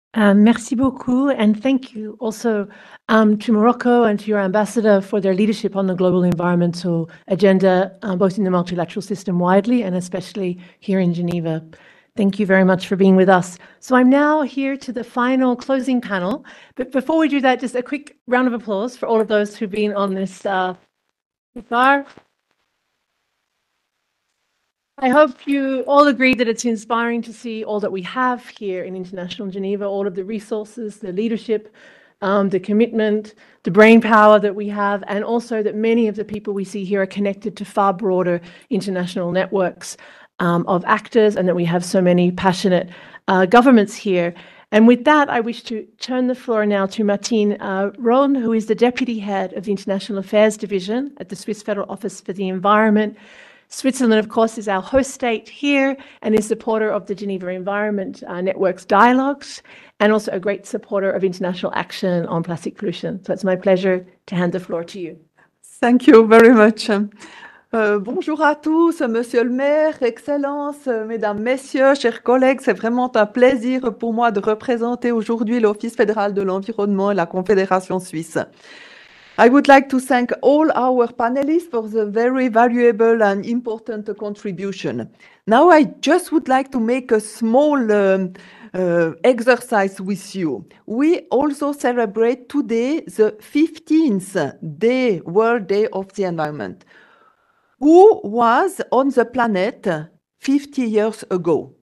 Um, merci beaucoup, and thank you also um, to Morocco and to your ambassador for their leadership on the global environmental agenda, uh, both in the multilateral system widely and especially here in Geneva. Thank you very much for being with us. So I'm now here to the final closing panel, but before we do that, just a quick round of applause for all of those who've been on this uh, far. I hope you all agree that it's inspiring to see all that we have here in International Geneva, all of the resources, the leadership, um, the commitment, the brain power that we have, and also that many of the people we see here are connected to far broader international networks um, of actors, and that we have so many passionate uh, governments here. And with that, I wish to turn the floor now to Martine uh, Rohn, who is the Deputy Head of the International Affairs Division at the Swiss Federal Office for the Environment. Switzerland, of course, is our host state here and is supporter of the Geneva Environment uh, Network's dialogues, and also a great supporter of international action on plastic pollution. So it's my pleasure to hand the floor to you. Thank you very much. Euh, bonjour à tous, Monsieur le maire, Excellences, Mesdames, Messieurs, chers collègues, c'est vraiment un plaisir pour moi de représenter aujourd'hui l'Office fédéral de l'environnement et la Confédération suisse. I would like to thank all our panelists for the very valuable and important contribution. Now I just would like to make a small um, uh, exercise with you. We also celebrate today the fifteenth day, World Day of the Environment. Who was on the planet fifty years ago?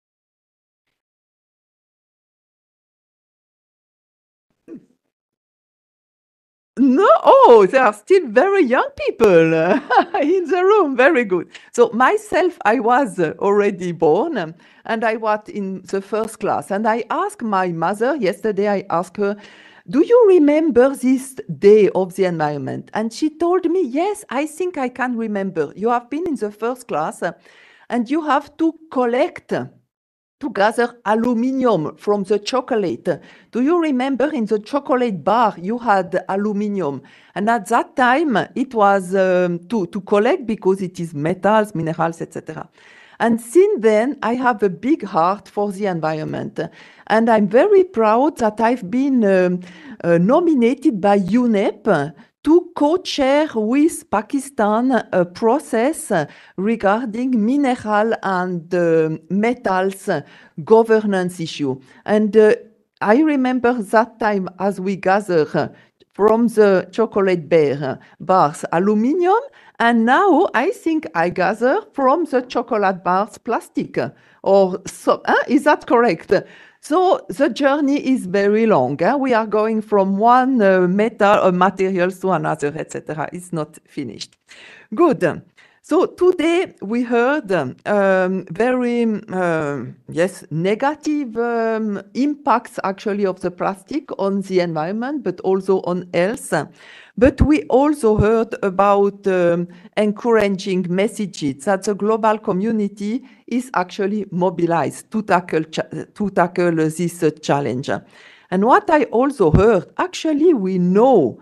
No, oh, there are still very young people uh, in the room. Very good. So myself, I was uh, already born um, and I was in the first class. And I asked my mother, yesterday I asked her, do you remember this day of the environment? And she told me, yes, I think I can remember. You have been in the first class uh, and you have to collect to gather aluminium from the chocolate. Do you remember in the chocolate bar you had aluminium? And at that time it was um, to, to collect because it is metals, minerals, et cetera. And since then I have a big heart for the environment. And I'm very proud that I've been um, uh, nominated by U N E P to co-chair with Pakistan a process regarding mineral and uh, metals governance issue. And uh, I remember that time as we gather from the chocolate bar, bars aluminium, and now I think I gather from the chocolate bars plastic. Or so, uh, is that correct? So the journey is very long. Eh? We are going from one uh, metal or materials to another, et cetera. It's not finished. Good. So today we heard um, very, um, yes, negative um, impacts actually of the plastic on the environment, but also on health. But we also heard about um, encouraging messages that the global community is actually mobilized to tackle, to tackle this uh, challenge. And what I also heard, actually we know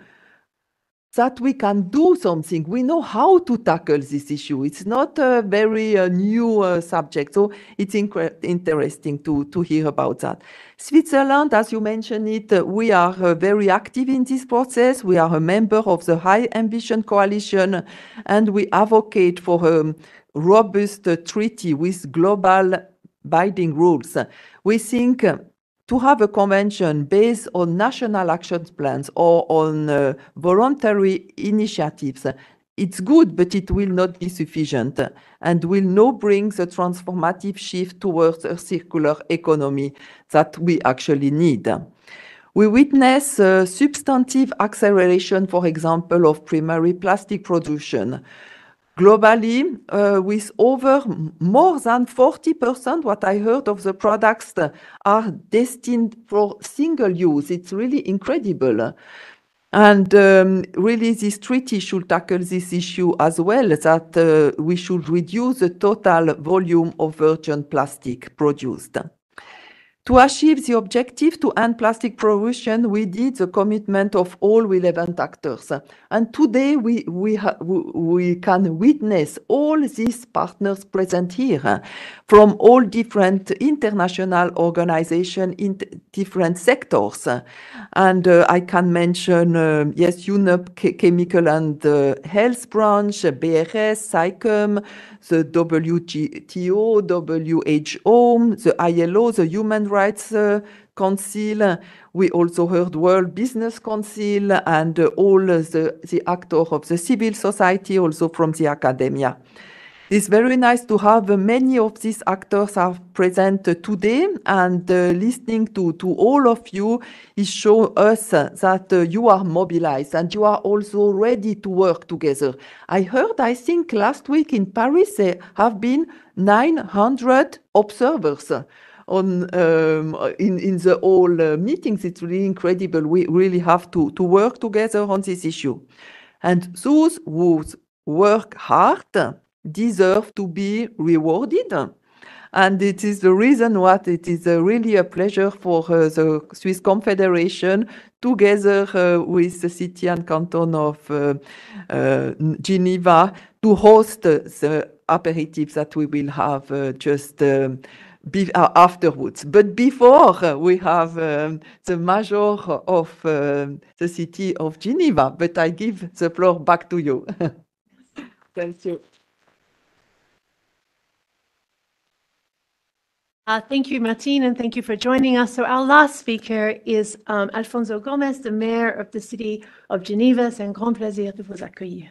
that we can do something. We know how to tackle this issue. It's not a very uh, new uh, subject, so it's interesting to, to hear about that. Switzerland, as you mentioned it, uh, we are uh, very active in this process. We are a member of the High Ambition Coalition, and we advocate for a robust uh, treaty with global binding rules. We think uh, to have a convention based on national action plans or on uh, voluntary initiatives, it's good, but it will not be sufficient and will not bring the transformative shift towards a circular economy that we actually need. We witness a substantive acceleration, for example, of primary plastic production. Globally, uh, with over more than forty percent, what I heard of the products are destined for single use. It's really incredible. And um, really, this treaty should tackle this issue as well, that uh, we should reduce the total volume of virgin plastic produced. To achieve the objective to end plastic pollution, we need the commitment of all relevant actors. And today we, we, we can witness all these partners present here from all different international organizations in different sectors. And uh, I can mention, uh, yes, U N E P, Chemical and uh, Health Branch, B R S, SAICM, the W T O, W H O, the I L O, the Human Rights uh, Council. We also heard World Business Council and uh, all the, the actors of the civil society, also from the academia. It's very nice to have uh, many of these actors are present uh, today, and uh, listening to, to all of you is show us uh, that uh, you are mobilized and you are also ready to work together. I heard, I think last week in Paris, there have been nine hundred observers on um, in, in the whole uh, meetings. It's really incredible. We really have to, to work together on this issue. And those who work hard deserve to be rewarded. And it is the reason why it is uh, really a pleasure for uh, the Swiss Confederation, together uh, with the city and canton of uh, uh, Geneva, to host uh, the aperitifs that we will have uh, just um, be, uh, afterwards. But before, uh, we have um, the mayor of uh, the city of Geneva. But I give the floor back to you. Thank you. Uh, thank you, Martine, and thank you for joining us. So our last speaker is um, Alfonso Gomez, the mayor of the city of Geneva. C'est un grand plaisir de vous accueillir.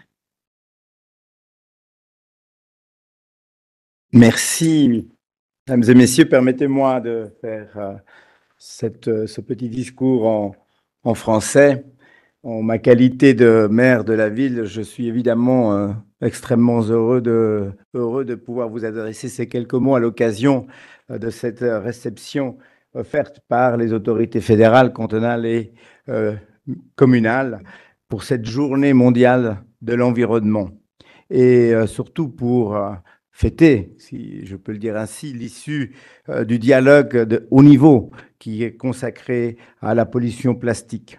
Merci, mesdames et messieurs. Permettez-moi de faire euh, cette, euh, ce petit discours en, en français. En ma qualité de maire de la ville, je suis évidemment euh, extrêmement heureux de, heureux de pouvoir vous adresser ces quelques mots à l'occasion euh, de cette réception offerte par les autorités fédérales, cantonales et euh, communales pour cette journée mondiale de l'environnement. Et euh, surtout pour euh, fêter, si je peux le dire ainsi, l'issue euh, du dialogue de haut niveau qui est consacré à la pollution plastique.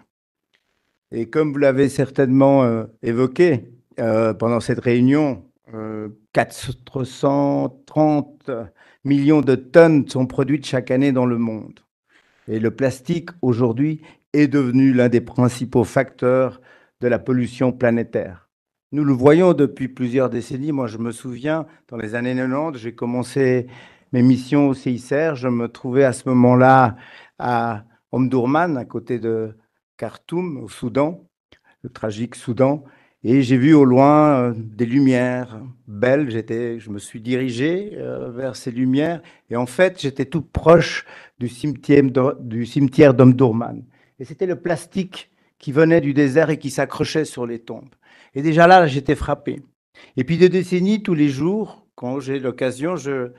Et comme vous l'avez certainement euh, évoqué euh, pendant cette réunion, euh, quatre cent trente millions de tonnes sont produites chaque année dans le monde. Et le plastique, aujourd'hui, est devenu l'un des principaux facteurs de la pollution planétaire. Nous le voyons depuis plusieurs décennies. Moi, je me souviens, dans les années quatre-vingt-dix, j'ai commencé mes missions au C I C R. Je me trouvais à ce moment-là à Omdurman, à côté de Khartoum, au Soudan, le tragique Soudan, et j'ai vu au loin euh, des lumières belles. J'étais, je me suis dirigé euh, vers ces lumières, et en fait, j'étais tout proche du cimetière, du cimetière d'Omdurman. Et c'était le plastique qui venait du désert et qui s'accrochait sur les tombes. Et déjà là, j'étais frappé. Et puis, de décennies, tous les jours, quand j'ai l'occasion, je...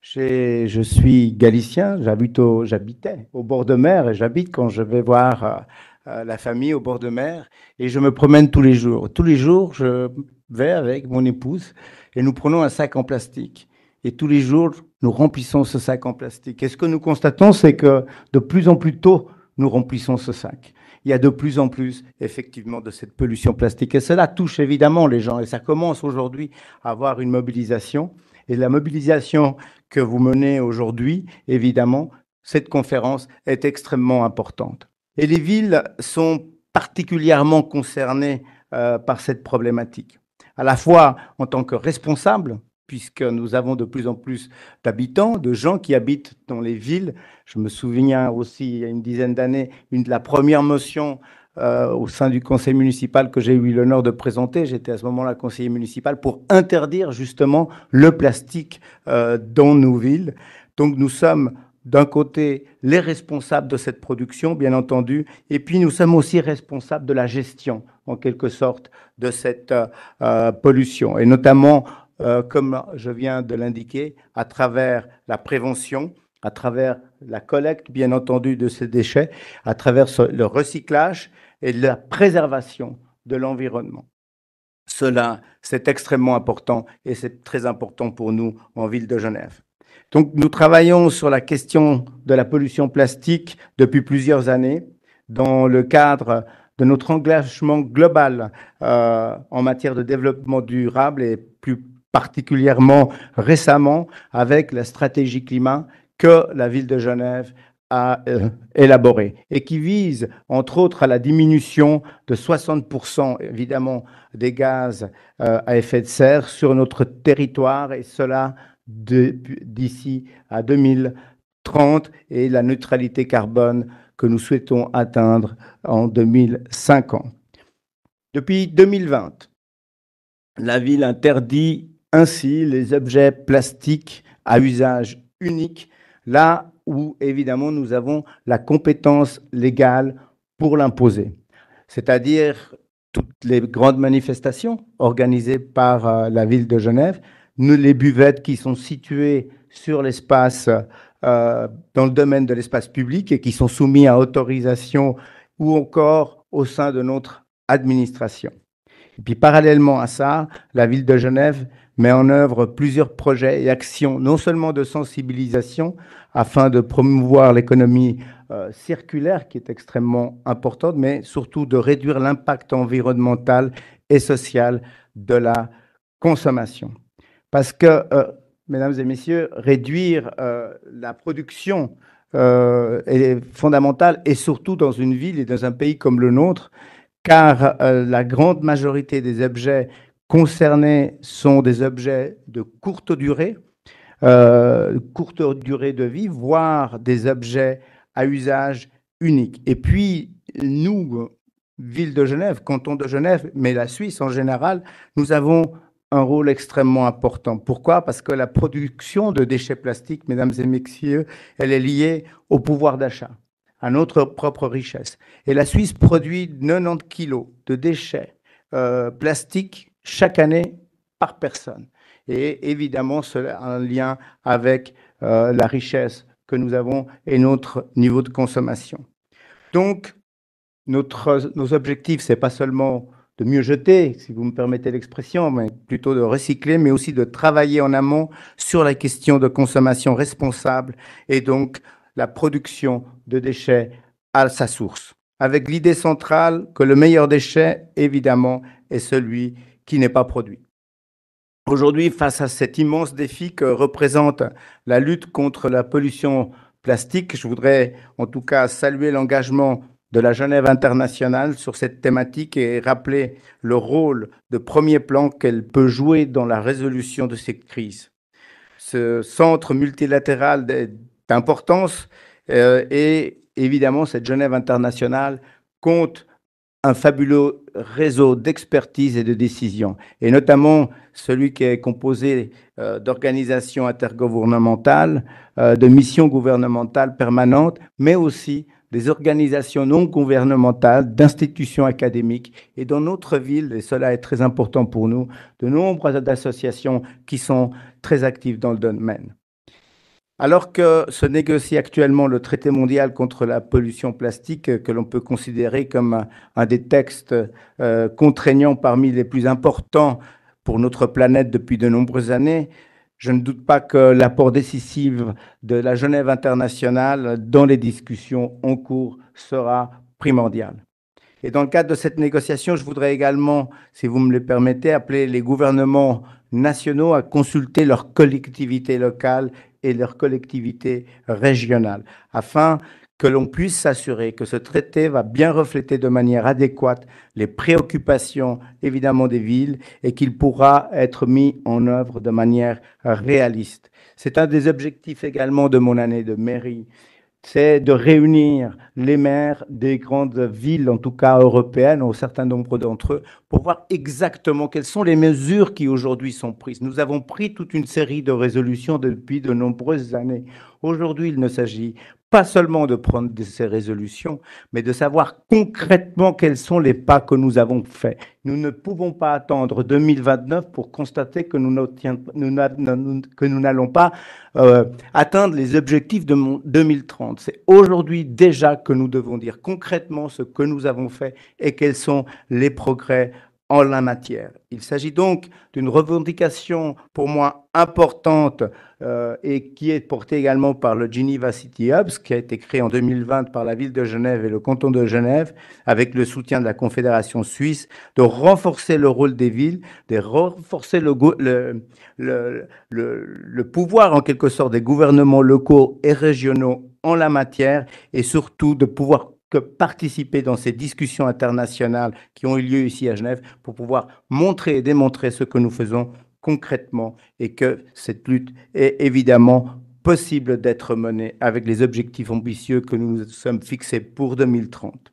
Je suis galicien, j'habitais au bord de mer et j'habite quand je vais voir euh, la famille au bord de mer et je me promène tous les jours. Tous les jours, je vais avec mon épouse et nous prenons un sac en plastique. Et tous les jours, nous remplissons ce sac en plastique. Et ce que nous constatons, c'est que de plus en plus tôt, nous remplissons ce sac. Il y a de plus en plus, effectivement, de cette pollution plastique. Et cela touche évidemment les gens. Et ça commence aujourd'hui à avoir une mobilisation. Et la mobilisation que vous menez aujourd'hui, évidemment, cette conférence est extrêmement importante. Et les villes sont particulièrement concernées euh, par cette problématique, à la fois en tant que responsables, puisque nous avons de plus en plus d'habitants, de gens qui habitent dans les villes. Je me souviens aussi, il y a une dizaine d'années, une de la première motion Euh, au sein du conseil municipal que j'ai eu l'honneur de présenter. J'étais à ce moment-là conseiller municipal pour interdire justement le plastique euh, dans nos villes. Donc nous sommes d'un côté les responsables de cette production, bien entendu, et puis nous sommes aussi responsables de la gestion, en quelque sorte, de cette euh, pollution. Et notamment, euh, comme je viens de l'indiquer, à travers la prévention, à travers la collecte, bien entendu, de ces déchets, à travers le recyclage et la préservation de l'environnement. Cela, c'est extrêmement important et c'est très important pour nous en ville de Genève. Donc, nous travaillons sur la question de la pollution plastique depuis plusieurs années dans le cadre de notre engagement global euh, en matière de développement durable et plus particulièrement récemment avec la stratégie climat que la ville de Genève a euh, élaborée et qui vise, entre autres, à la diminution de soixante pour cent, évidemment, des gaz euh, à effet de serre sur notre territoire, et cela d'ici à deux mille trente, et la neutralité carbone que nous souhaitons atteindre en deux mille cinquante. Depuis deux mille vingt, la ville interdit ainsi les objets plastiques à usage unique, là où évidemment nous avons la compétence légale pour l'imposer, c'est-à-dire toutes les grandes manifestations organisées par euh, la ville de Genève, nous, les buvettes qui sont situées sur l'espace, euh, dans le domaine de l'espace public et qui sont soumis à autorisation, ou encore au sein de notre administration. Et puis parallèlement à ça, la ville de Genève met en œuvre plusieurs projets et actions, non seulement de sensibilisation, afin de promouvoir l'économie euh, circulaire, qui est extrêmement importante, mais surtout de réduire l'impact environnemental et social de la consommation. Parce que, euh, mesdames et messieurs, réduire euh, la production euh, est fondamental, et surtout dans une ville et dans un pays comme le nôtre, car euh, la grande majorité des objets concernés sont des objets de courte durée, euh, courte durée de vie, voire des objets à usage unique. Et puis, nous, ville de Genève, canton de Genève, mais la Suisse en général, nous avons un rôle extrêmement important. Pourquoi? Parce que la production de déchets plastiques, mesdames et messieurs, elle est liée au pouvoir d'achat, à notre propre richesse. Et la Suisse produit quatre-vingt-dix kilos de déchets euh, plastiques chaque année par personne. Et évidemment, cela a un lien avec euh, la richesse que nous avons et notre niveau de consommation. Donc, notre, nos objectifs, ce n'est pas seulement de mieux jeter, si vous me permettez l'expression, mais plutôt de recycler, mais aussi de travailler en amont sur la question de consommation responsable et donc la production de déchets à sa source, avec l'idée centrale que le meilleur déchet, évidemment, est celui qui n'est pas produit. Aujourd'hui, face à cet immense défi que représente la lutte contre la pollution plastique, je voudrais en tout cas saluer l'engagement de la Genève internationale sur cette thématique et rappeler le rôle de premier plan qu'elle peut jouer dans la résolution de cette crise. Ce centre multilatéral d'importance euh, et évidemment cette Genève internationale compte un fabuleux réseau d'expertise et de décision, et notamment celui qui est composé euh, d'organisations intergouvernementales, euh, de missions gouvernementales permanentes, mais aussi des organisations non gouvernementales, d'institutions académiques, et dans notre ville, et cela est très important pour nous, de nombreuses associations qui sont très actives dans le domaine. Alors que se négocie actuellement le traité mondial contre la pollution plastique, que l'on peut considérer comme un, un des textes euh, contraignants parmi les plus importants pour notre planète depuis de nombreuses années, je ne doute pas que l'apport décisif de la Genève internationale dans les discussions en cours sera primordial. Et dans le cadre de cette négociation, je voudrais également, si vous me le permettez, appeler les gouvernements nationaux à consulter leurs collectivités locales et leurs collectivités régionales, afin que l'on puisse s'assurer que ce traité va bien refléter de manière adéquate les préoccupations, évidemment, des villes et qu'il pourra être mis en œuvre de manière réaliste. C'est un des objectifs également de mon année de mairie, c'est de réunir les maires des grandes villes, en tout cas européennes, un certain nombre d'entre eux, pour voir exactement quelles sont les mesures qui aujourd'hui sont prises. Nous avons pris toute une série de résolutions depuis de nombreuses années. Aujourd'hui, il ne s'agit pas seulement de prendre ces résolutions, mais de savoir concrètement quels sont les pas que nous avons faits. Nous ne pouvons pas attendre deux mille vingt-neuf pour constater que nous n'allons pas euh, atteindre les objectifs de deux mille trente. C'est aujourd'hui déjà que nous devons dire concrètement ce que nous avons fait et quels sont les progrès en la matière. Il s'agit donc d'une revendication pour moi importante euh, et qui est portée également par le Geneva City Hub, qui a été créé en deux mille vingt par la ville de Genève et le canton de Genève, avec le soutien de la Confédération suisse, de renforcer le rôle des villes, de renforcer le, le, le, le, le pouvoir en quelque sorte des gouvernements locaux et régionaux en la matière, et surtout de pouvoir que participer dans ces discussions internationales qui ont eu lieu ici à Genève pour pouvoir montrer et démontrer ce que nous faisons concrètement et que cette lutte est évidemment possible d'être menée avec les objectifs ambitieux que nous nous sommes fixés pour deux mille trente.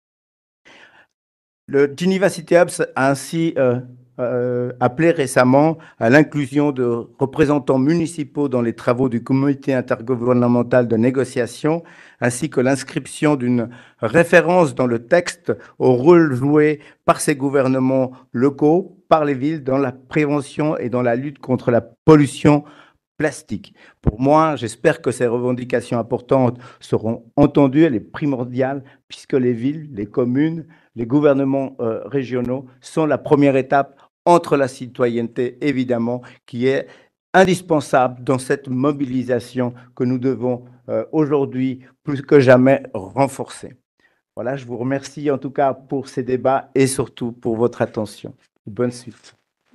Le Geneva City Hub a ainsi euh, euh, appelé récemment à l'inclusion de représentants municipaux dans les travaux du comité intergouvernemental de négociation, ainsi que l'inscription d'une référence dans le texte au rôle joué par ces gouvernements locaux, par les villes, dans la prévention et dans la lutte contre la pollution plastique. Pour moi, j'espère que ces revendications importantes seront entendues. Elle est primordiale puisque les villes, les communes, les gouvernements euh, régionaux sont la première étape entre la citoyenneté, évidemment, qui est indispensable dans cette mobilisation que nous devons euh, aujourd'hui plus que jamais renforcer. Voilà, je vous remercie en tout cas pour ces débats et surtout pour votre attention. Bonne suite.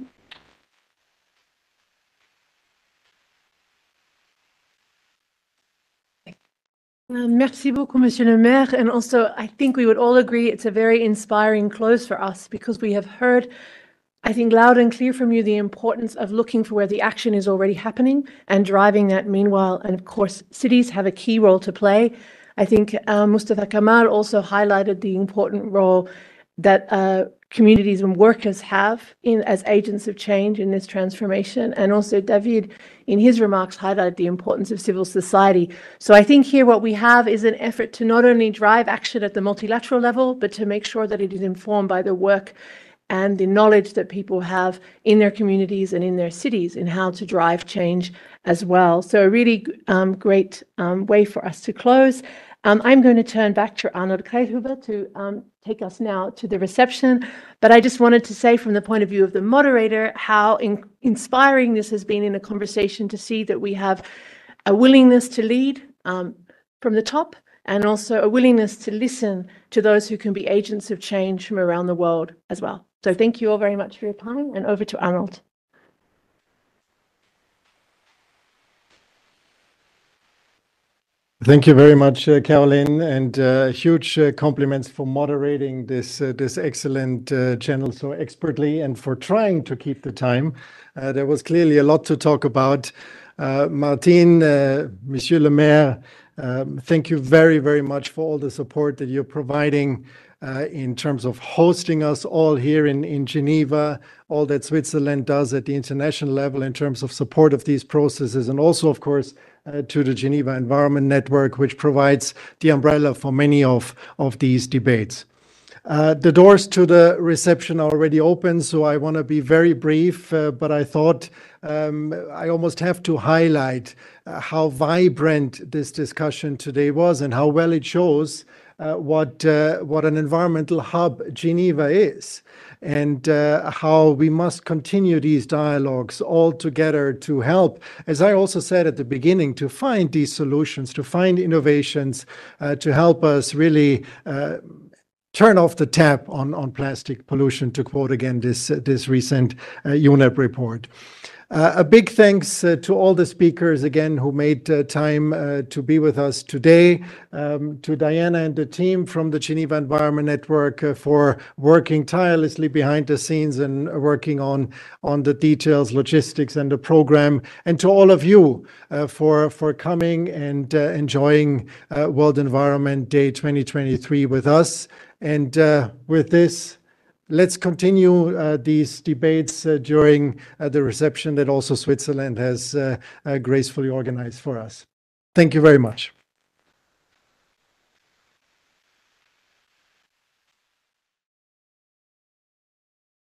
Uh, Merci beaucoup, Monsieur le Maire. And also, I think we would all agree it's a very inspiring close for us because we have heard, I think, loud and clear from you the importance of looking for where the action is already happening and driving that meanwhile. And of course, cities have a key role to play. I think uh, Mustafa Kamal also highlighted the important role that uh, communities and workers have in as agents of change in this transformation. And also David, in his remarks, highlighted the importance of civil society. So I think here what we have is an effort to not only drive action at the multilateral level, but to make sure that it is informed by the work and the knowledge that people have in their communities and in their cities in how to drive change as well. So a really um, great um, way for us to close. Um, I'm going to turn back to Arnold Kreithuber to um, take us now to the reception. But I just wanted to say from the point of view of the moderator, how in inspiring this has been in a conversation to see that we have a willingness to lead um, from the top and also a willingness to listen to those who can be agents of change from around the world as well. So thank you all very much for your time, and over to Arnold. Thank you very much, uh, Caroline, and uh, huge uh, compliments for moderating this uh, this excellent uh, channel so expertly and for trying to keep the time. Uh, there was clearly a lot to talk about. Uh, Martine, uh, Monsieur le Maire, um, thank you very, very much for all the support that you're providing uh, in terms of hosting us all here in, in Geneva, all that Switzerland does at the international level in terms of support of these processes, and also, of course, Uh, to the Geneva Environment Network, which provides the umbrella for many of, of these debates. Uh, the doors to the reception are already open, so I want to be very brief, uh, but I thought um, I almost have to highlight uh, how vibrant this discussion today was and how well it shows uh, what, uh, what an environmental hub Geneva is, and uh, how we must continue these dialogues all together to help, as I also said at the beginning, to find these solutions, to find innovations, uh, to help us really uh, turn off the tap on, on plastic pollution, to quote again this, uh, this recent uh, U N E P report. Uh, a big thanks uh, to all the speakers again who made uh, time uh, to be with us today, um, to Diana and the team from the Geneva Environment Network uh, for working tirelessly behind the scenes and working on, on the details, logistics and the program, and to all of you uh, for, for coming and uh, enjoying uh, World Environment Day twenty twenty-three with us. And uh, with this, let's continue uh, these debates uh, during uh, the reception that also Switzerland has uh, uh, gracefully organized for us. Thank you very much.